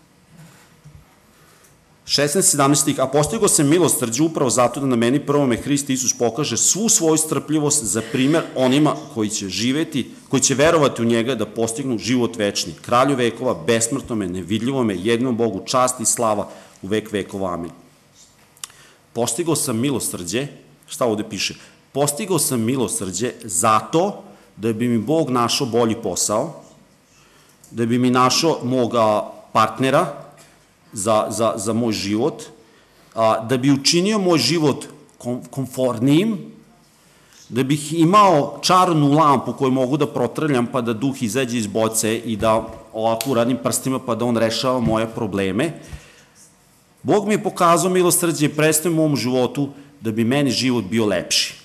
Speaker 1: šesnaesti i sedamnaesti stih. A postigao sam milosrđe upravo zato da na meni prvome Hrist Isus pokaže svu svoju strpljivost za primer onima koji će živeti, koji će verovati u njega da postignu život večni. Kralju vekova, besmrtnome, nevidljivome, jedinom Bogu, čast i slava u vek vekova. Amin. Postigao sam milosrđe, šta ovde piše? Postigao sam milosrđe zato da bi mi Bog našao bolji posao, da bi mi našao moga partnera za, za, za moj život, a, da bi učinio moj život kom, komfortnijim, da bih imao čarnu lampu koju mogu da protrljam pa da duh izađe iz boce i da ovako uradim prstima pa da on rešava moje probleme. Bog mi je pokazao milosrđe i predstav u mom životu da bi meni život bio lepši.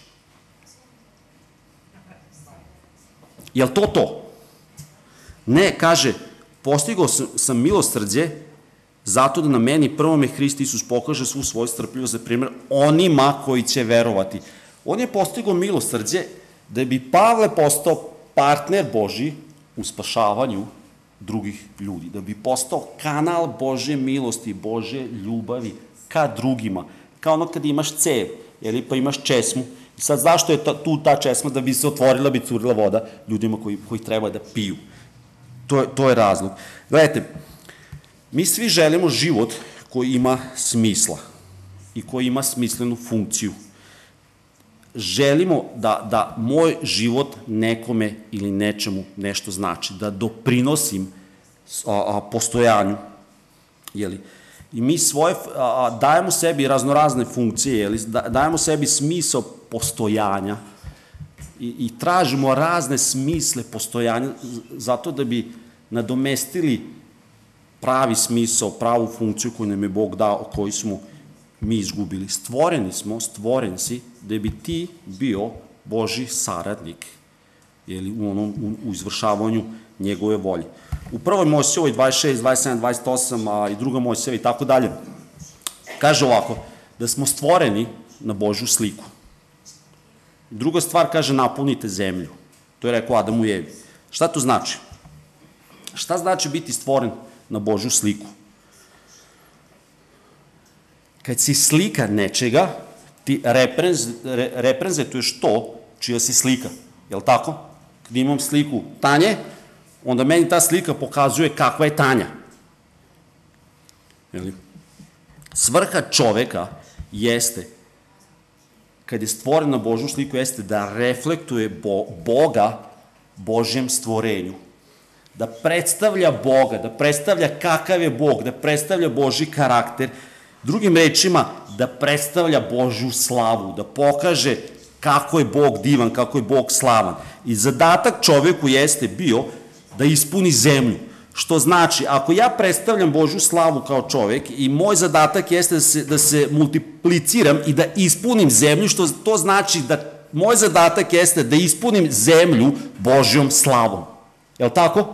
Speaker 1: Je li to to? Ne, kaže, postigao sam, sam milosrđe zato da na meni prvome Hrist Isus pokaže svu svoju strpljivost za primjer onima koji će verovati. On je postigao milosrđe da bi Pavle postao partner Božji u spašavanju drugih ljudi, da bi postao kanal Božje milosti, Božje ljubavi ka drugima. Kao ono kad imaš cev jeli, pa imaš česmu. I sad zašto je ta, tu ta česma? Da bi se otvorila, bi curila voda ljudima koji, koji treba da piju. To je, to je razlog. Gledajte, mi svi želimo život koji ima smisla i koji ima smislenu funkciju. Želimo da, da moj život nekome ili nečemu nešto znači, da doprinosim a, a, postojanju, jeli? I mi svoje, a, dajemo sebi raznorazne funkcije, jeli? Da, dajemo sebi smisao postojanja i, i tražimo razne smisle postojanja zato da bi nadomestili pravi smisao, pravu funkciju koju nam je Bog dao, koju smo mi izgubili. Stvoreni smo, stvoren si, da bi ti bio Božji saradnik, jeli, u, onom, u, u izvršavanju njegove volje. U prvoj Mojsijevoj dvadeset šest, dvadeset sedam, dvadeset osam, a i druga Mojsijeva i tako dalje, kaže ovako, da smo stvoreni na Božju sliku. Druga stvar kaže, napunite zemlju. To je rekao Adamu i Evi. Šta to znači? Šta znači biti stvoren na Božju sliku? Kad si slika nečega, ti reprez, re, reprezentuješ to čija si slika. Jel' tako? Kad imam sliku Tanje, onda meni ta slika pokazuje kakva je Tanja. Jel' svrha čoveka jeste, kad je stvoren na Božju sliku, jeste da reflektuje Bo, Boga Božjem stvorenju. Da predstavlja Boga, da predstavlja kakav je Bog, da predstavlja Božji karakter. Drugim rečima, da predstavlja Božju slavu, da pokaže kako je Bog divan, kako je Bog slavan. I zadatak čoveku jeste bio da ispuni zemlju. Što znači, ako ja predstavljam Božju slavu kao čovek i moj zadatak jeste da se, da se multipliciram i da ispunim zemlju, što to znači da moj zadatak jeste da ispunim zemlju Božjom slavom. Je li tako?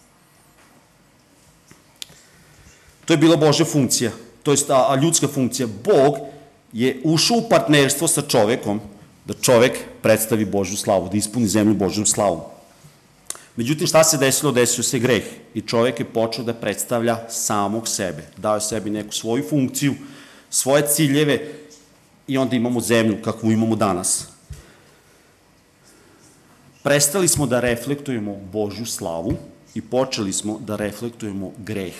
Speaker 1: To je bila Božja funkcija, to je a, ljudska funkcija. Bog je ušao u partnerstvo sa čovekom, da čovek predstavi Božju slavu, da ispuni zemlju Božjom slavom. Međutim, šta se desilo? Desio se greh i čovek je počeo da predstavlja samog sebe. Dao je sebi neku svoju funkciju, svoje ciljeve i onda imamo zemlju kakvu imamo danas. Prestali smo da reflektujemo Božju slavu i počeli smo da reflektujemo greh.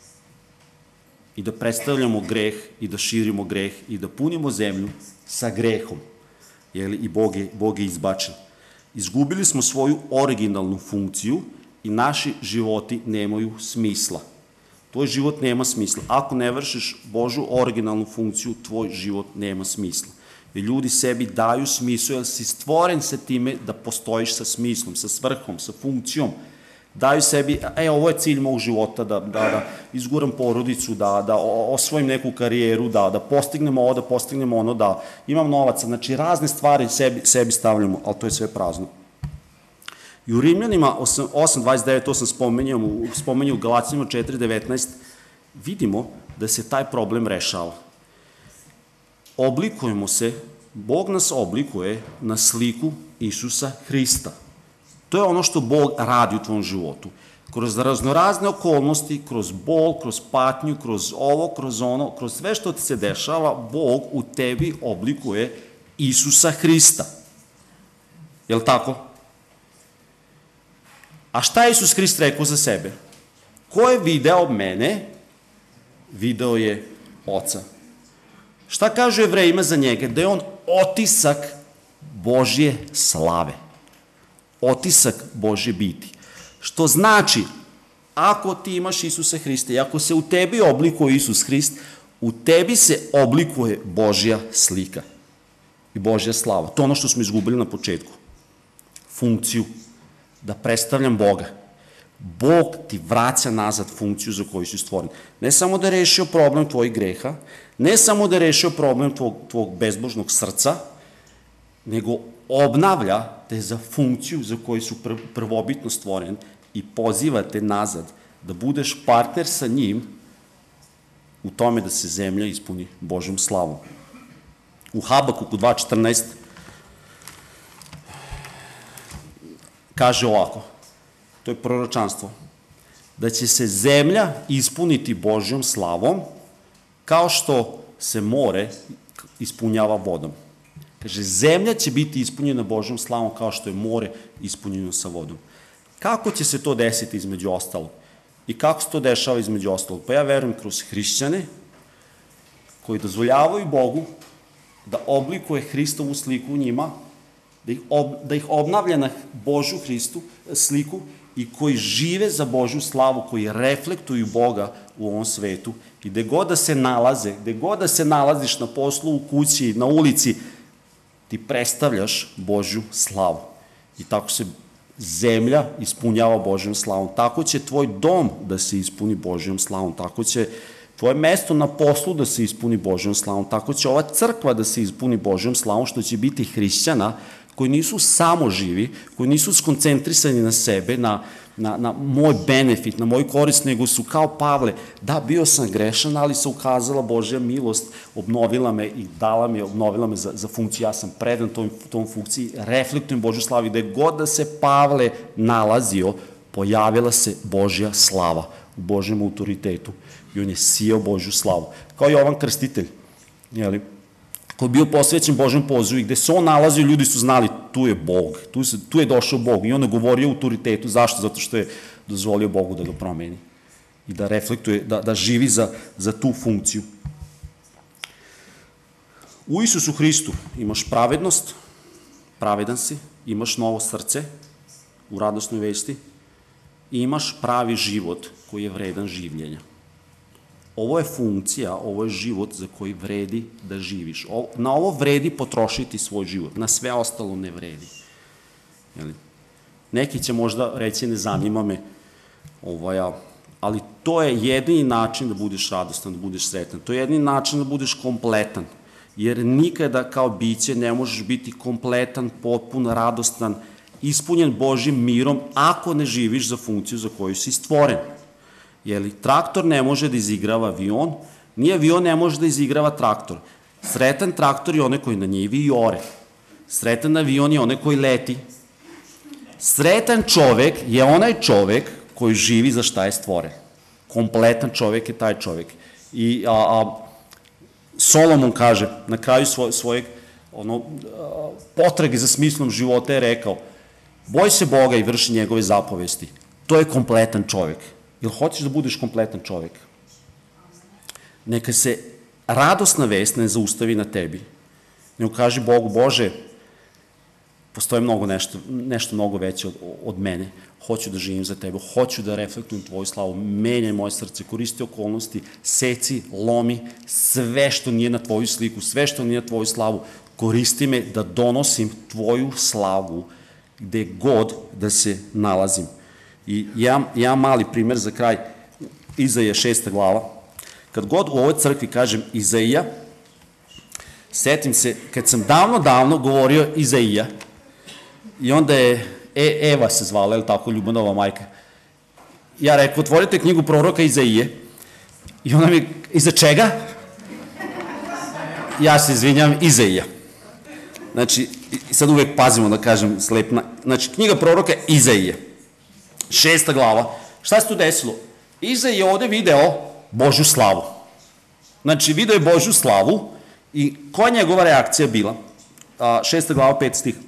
Speaker 1: I da predstavljamo greh i da širimo greh i da punimo zemlju sa grehom. Jeli? I Bog je, Bog je izbačen. Izgubili smo svoju originalnu funkciju i naši životi nemaju smisla. Tvoj život nema smisla. Ako ne vršiš Božju originalnu funkciju, tvoj život nema smisla. Jer ljudi sebi daju smislu, jer si stvoren sa time da postojiš sa smislom, sa svrhom, sa funkcijom. Daju sebi, e, ovo je cilj mog života, da, da, da izguram porodicu, da, da osvojim neku karijeru, da, da postignem ovo, da postignem ono, da imam novaca. Znači, razne stvari sebi, sebi stavljamo, ali to je sve prazno. I u Rimljanima osam dvadeset devet, to sam spomenuo, spomenuo u Galacijima četiri devetnaest, vidimo da se taj problem rešava. Oblikujemo se, Bog nas oblikuje na sliku Isusa Hrista. To je ono što Bog radi u tvojom životu. Kroz raznorazne okolnosti, kroz bol, kroz patnju, kroz ovo, kroz ono, kroz sve što ti se dešava, Bog u tebi oblikuje Isusa Hrista. Je li tako? A šta je Isus Hrist rekao za sebe? Ko je video mene, video je Oca. Šta kažu Jevrejima za njega? Da je on otisak Božje slave. Otisak Božje biti. Što znači, ako ti imaš Isusa Hrista i ako se u tebi oblikuje Isus Hrist, u tebi se oblikuje Božja slika i Božja slava. To je ono što smo izgubili na početku. Funkciju, da predstavljam Boga. Bog ti vraća nazad funkciju za koju si stvoren. Ne samo da je rešio problem tvojih greha, ne samo da je rešio problem tvog, tvog bezbožnog srca, nego obnavlja te za funkciju za koju su pr prvobitno stvoren i poziva te nazad da budeš partner sa njim u tome da se zemlja ispuni Božjom slavom. U Habakuku dva četrnaest kaže ovako, to je proročanstvo, da će se zemlja ispuniti Božjom slavom kao što se more ispunjava vodom. Kaže, zemlja će biti ispunjena Božjom slavom kao što je more ispunjeno sa vodom. Kako će se to desiti između ostalog? I kako se to dešava između ostalog? Pa ja verujem kroz hrišćane koji dozvoljavaju Bogu da oblikuje Hristovu sliku u njima, da ih, ob, da ih obnavlja na Božju Hristu sliku i koji žive za Božju slavu, koji reflektuju Boga u ovom svetu i gde god da se nalaze, gde god da se nalaziš na poslu, u kući, na ulici, ti predstavljaš Božju slavu. I tako se zemlja ispunjava Božjom slavom. Tako će tvoj dom da se ispuni Božjom slavom. Tako će tvoje mesto na poslu da se ispuni Božjom slavom. Tako će ova crkva da se ispuni Božjom slavom, što će biti hrišćana koji nisu samo živi, koji nisu skoncentrisani na sebe, na, na, na moj benefit, na moj korist, nego su kao Pavle, da, bio sam grešan, ali se ukazala Božja milost, obnovila me i dala me, obnovila me za, za funkciju, ja sam predan tom, tom funkciji, reflektujem Božju slavu, gde god da se Pavle nalazio, pojavila se Božja slava u Božjem autoritetu i on je sijao Božju slavu. Kao Jovan Krstitelj, jeli, koji je bio posvećen Božjem pozivu i gde se on nalazio, ljudi su znali, tu je Bog, tu, se, tu je došao Bog i on je govorio o autoritetu. Zašto? Zato što je dozvolio Bogu da ga promeni i da reflektuje, da, da živi za, za tu funkciju. U Isusu Hristu imaš pravednost, pravedan si, imaš novo srce u radosnoj vesti i imaš pravi život koji je vredan življenja. Ovo je funkcija, ovo je život za koji vredi da živiš. Na ovo vredi potrošiti svoj život, na sve ostalo ne vredi. Neki će možda reći, ne zanima me, ali to je jedini način da budeš radostan, da budeš sretan. To je jedini način da budeš kompletan, jer nikada kao biće ne možeš biti kompletan, potpun, radostan, ispunjen Božjim mirom ako ne živiš za funkciju za koju si stvoren. Jeli, traktor ne može da izigrava avion, ni avion ne može da izigrava traktor. Sretan traktor je onaj koji na njivi i ore. Sretan avion je onaj koji leti. Sretan čovek je onaj čovek koji živi za šta je stvoren. Kompletan čovek je taj čovek. I a, a, Solomon kaže, na kraju svoj, svojeg ono, a, potrage za smislom života je rekao, boj se Boga i vrši njegove zapovesti. To je kompletan čovek. Jel hoćeš da budeš kompletan čovek? Neka se radosna vest ne zaustavi na tebi. Nego kaži Bogu, Bože, postoje mnogo nešto, nešto mnogo veće od, od mene. Hoću da živim za tebe, hoću da reflektujem tvoju slavu, menjaj moje srce, koristi okolnosti, seci, lomi, sve što nije na tvoju sliku, sve što nije na tvoju slavu, koristi me da donosim tvoju slavu gde god da se nalazim. I ja, ja mali primer za kraj, Izaija šesta glava. Kad god u ovoj crkvi kažem Izaija, setim se, kad sam davno, davno govorio Izaija, i onda je e, Eva se zvala, je li tako, Ljubanova majka. Ja rekao, otvorite knjigu proroka Izaije, i ona mi, iza čega? Ja se izvinjam, Izaija. Znači, sad uvek pazimo da kažem slepna, znači, knjiga proroka Izaije. Šesta glava. Šta se tu desilo? Izaija je ovde video Božju slavu. Znači, video je Božju slavu i koja je njegova reakcija bila? Šesta glava, pet stih.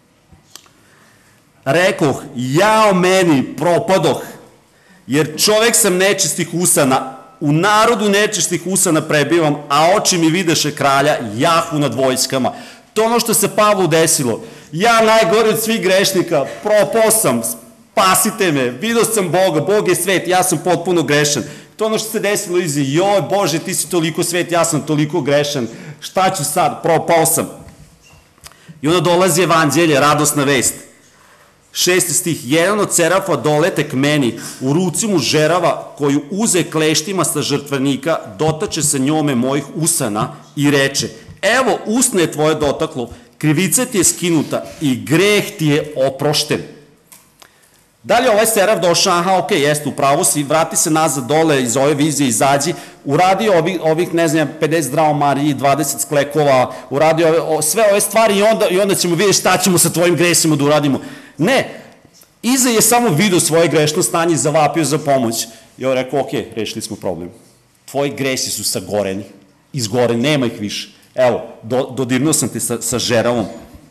Speaker 1: Rekoh, jao meni, propadoh, jer čovek sam nečistih usana, u narodu nečistih usana prebivam, a oči mi videše kralja, Jahu nad vojskama. To ono što se Pavlu desilo. Ja najgori od svih grešnika, propao sam, spasite me, vidio sam Boga, Bog je svet, ja sam potpuno grešan. To ono što se desilo izi, joj Bože, ti si toliko svet, ja sam toliko grešan, šta ću sad, propao sam. I onda dolazi evanđelje, radosna vest. Šesti stih, jedan od serafa dolete k meni, u ruci mu žerava koju uze kleštima sa žrtvenika, dotače se njome mojih usana i reče, evo usne je tvoje dotaklo, krivica ti je skinuta i greh ti je oprošten. Da li ovaj seraf došao, aha, ok, jeste, u pravu si, vrati se nazad dole iz ove vizije, izađi, uradio ovih, ovih ne znam, pedeset zdravo Mariji, dvadeset sklekova, uradio ove, sve ove stvari i onda, i onda ćemo vidjeti šta ćemo sa tvojim gresima da uradimo. Ne, Iza je samo vidio svoje grešno stanje i zavapio za pomoć. I on rekao, ok, rešili smo problem. Tvoji gresi su sagoreni, izgoreni, nema ih više. Evo, do, dodirnuo sam te sa, sa žeravom.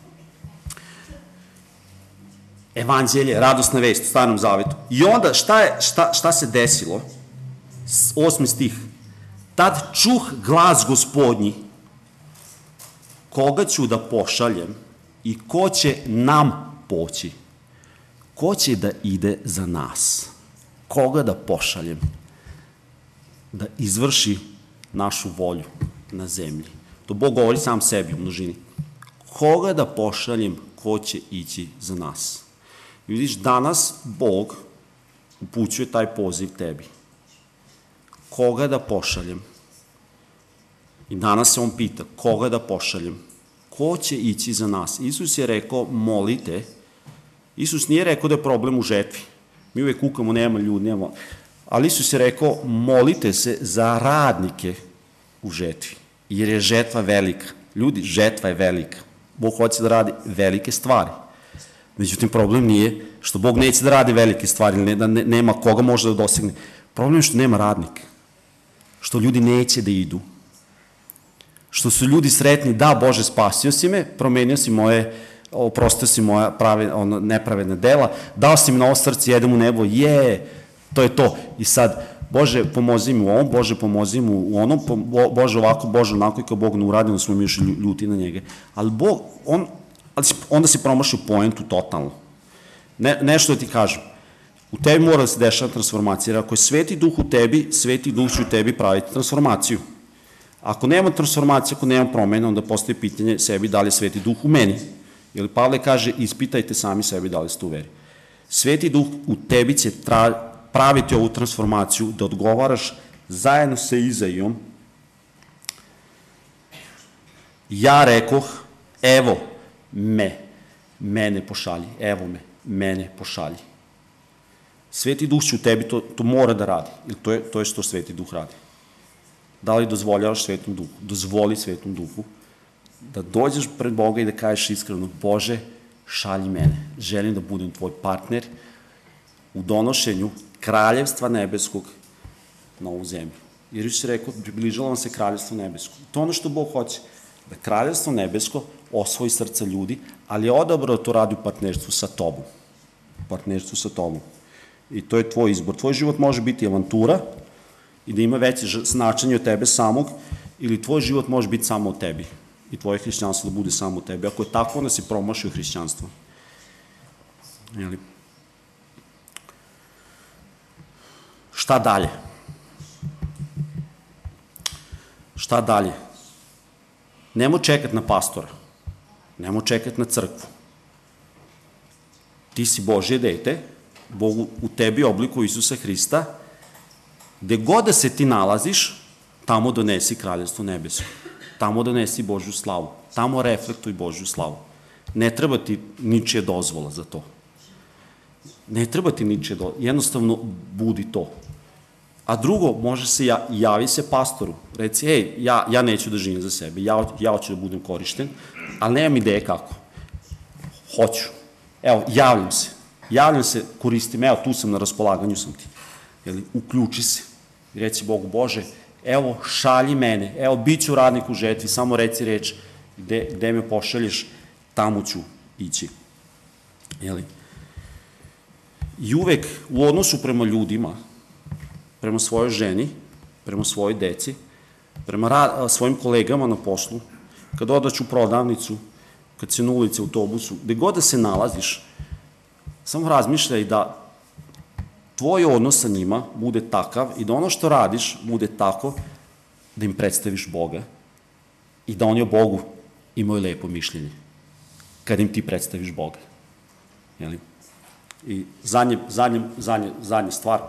Speaker 1: Evanđelje, radosna vest u Starom zavetu. I onda šta, je, šta, šta se desilo? Osmi stih. Tad čuh glas Gospodnji, koga ću da pošaljem i ko će nam poći? Ko će da ide za nas? Koga da pošaljem? Da izvrši našu volju na zemlji. To Bog govori sam sebi u množini. Koga da pošaljem, ko će ići za nas? I vidiš, danas Bog upućuje taj poziv tebi. Koga da pošaljem? I danas se on pita, koga da pošaljem? Ko će ići za nas? Isus je rekao, molite. Isus nije rekao da je problem u žetvi. Mi uvek kukamo, nema ljudi, nema. Ali Isus je rekao, molite se za radnike u žetvi. Jer je žetva velika. Ljudi, žetva je velika. Bog hoće da radi velike stvari. Međutim, problem nije što Bog neće da radi velike stvari, ne, da ne, nema koga može da dosegne. Problem je što nema radnika. Što ljudi neće da idu. Što su ljudi sretni, da, Bože, spasio si me, promenio si moje, oprostio si moja prave, ono, nepravedna dela, dao si mi na ovo srce, jedem u nebo, je, to je to. I sad, Bože, pomozi mi u ovom, Bože, pomozi mi u onom, Bože ovako, Bože onako, i kao Bog ne uradi, onda smo mi još ljuti na njega. Ali Bog, on, onda si promašio poentu totalno. Ne, nešto da ti kažem, u tebi mora da se dešava transformacija, jer ako je Sveti Duh u tebi, Sveti Duh će u tebi praviti transformaciju. Ako nema transformacije, ako nema promena, onda postoji pitanje sebi da li je Sveti Duh u meni. Jer Pavle kaže, ispitajte sami sebi da li ste u veri. Sveti Duh u tebi će tra, praviti ovu transformaciju, da odgovaraš zajedno sa Izaijom. Ja rekoh, evo me, mene pošalji, evo me, mene pošalji. Sveti Duh će u tebi, to, to mora da radi, jer to je, to je što Sveti Duh radi. Da li dozvoljavaš Svetom Duhu? Dozvoli Svetom Duhu da dođeš pred Boga i da kažeš iskreno, Bože, šalji mene. Želim da budem tvoj partner u donošenju kraljevstva nebeskog na ovu zemlju. Jer Isus je rekao, približava vam se kraljevstvo nebesko. To je ono što Bog hoće, da kraljevstvo nebesko osvoji srca ljudi, ali je odabrao da to radi u partnerstvu sa tobom. U partnerstvu sa tobom. I to je tvoj izbor. Tvoj život može biti avantura, i da ima veće značenje od tebe samog, ili tvoj život može biti samo od tebi. I tvoje hrišćanstvo da bude samo od tebi. Ako je tako, onda si promašio hrišćanstvo. Jeli? Šta dalje? Šta dalje? Nemo čekat na pastora. Nemo čekat na crkvu. Ti si Božje dete, Bog u tebi obliku Isusa Hrista. Gde god da se ti nalaziš, tamo donesi kraljevstvo nebesko. Tamo donesi Božju slavu. Tamo reflektuj Božju slavu. Ne treba ti ničije dozvola za to. Ne treba ti ničije dozvola. Jednostavno budi to. A drugo, može se, ja, javi se pastoru. Reci, ej, ja, ja neću da živim za sebe. Ja, ja hoću da budem korišten, ali nemam ideje kako. Hoću. Evo, javljam se. Javljam se, koristim. Evo, tu sam, na raspolaganju sam ti. Jeli, uključi se i reci Bogu, Bože, evo, šalji mene, evo, bit ću radnik u žetvi, samo reci reč, gde, gde me pošalješ, tamo ću ići. Jeli? I uvek u odnosu prema ljudima, prema svojoj ženi, prema svojoj deci, prema ra, svojim kolegama na poslu, kad odaću u prodavnicu, kad si na ulici, autobusu, gde god da se nalaziš, samo razmišljaj da tvoj odnos sa njima bude takav i da ono što radiš bude tako da im predstaviš Boga i da oni o Bogu imaju lepo mišljenje kad im ti predstaviš Boga. Jeli? I zadnje, zadnje, zadnje, zadnje stvar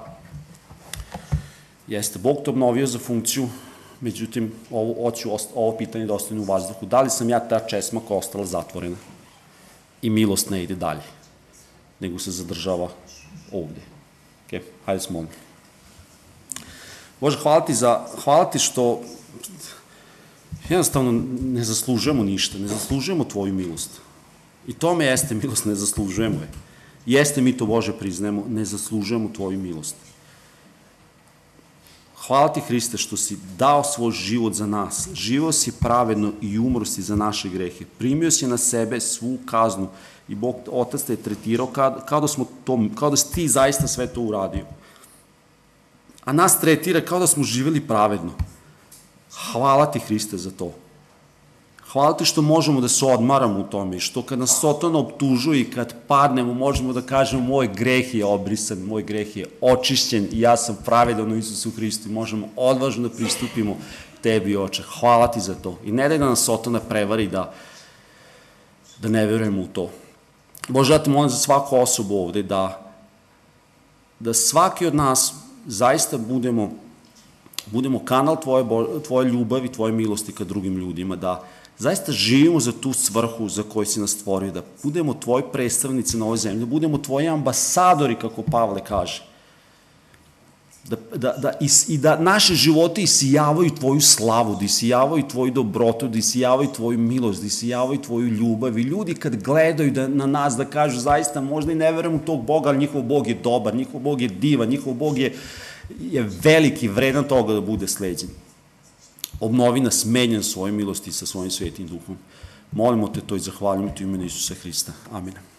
Speaker 1: jeste, Bog te obnovio za funkciju, međutim, ovo, hoću ovo pitanje da ostane u vazduhu. Da li sam ja ta česma koja je ostala zatvorena i milost ne ide dalje, nego se zadržava ovde. Ok, hajde se molim. Bože, hvala ti, za, hvala ti što jednostavno ne zaslužujemo ništa, ne zaslužujemo tvoju milost. I tome jeste milost, ne zaslužujemo je. Jeste mi to, Bože, priznajemo, ne zaslužujemo tvoju milost. Hvala ti, Hriste, što si dao svoj život za nas. Živeo si pravedno i umro si za naše grehe. Primio si na sebe svu kaznu i Bog Otac te je tretirao kao, kao, da smo to, kao da si ti zaista sve to uradio. A nas tretira kao da smo živjeli pravedno. Hvala ti, Hriste, za to. Hvala ti što možemo da se odmaramo u tome i što kad nas Sotona optužuje i kad padnemo možemo da kažemo moj greh je obrisan, moj greh je očišćen i ja sam pravedan u Isusu Hristu i možemo odvažno da pristupimo tebi, Oče. Hvala ti za to. I ne daj da nas Sotona prevari da, da ne verujemo u to. Bože, ja te molim za svaku osobu ovde da, da svaki od nas zaista budemo, budemo kanal tvoje, tvoje ljubavi, tvoje milosti ka drugim ljudima, da zaista živimo za tu svrhu za koju si nas stvorio, da budemo tvoji predstavnici na ovoj zemlji, da budemo tvoji ambasadori, kako Pavle kaže. Da, da, da, i, I da naše živote isijavaju tvoju slavu, da isijavaju tvoju dobrotu, da isijavaju tvoju milost, da isijavaju tvoju ljubav. I ljudi kad gledaju da, na nas da kažu zaista možda i ne verujem u tog Boga, ali njihov Bog je dobar, njihov Bog je divan, njihov Bog je, je veliki, vredan toga da bude sleđen. Obnovi nas, menjan svojoj milosti sa svojim svetim duhom. Molimo te to i zahvaljujemo ti u imenu Isusa Hrista. Amin.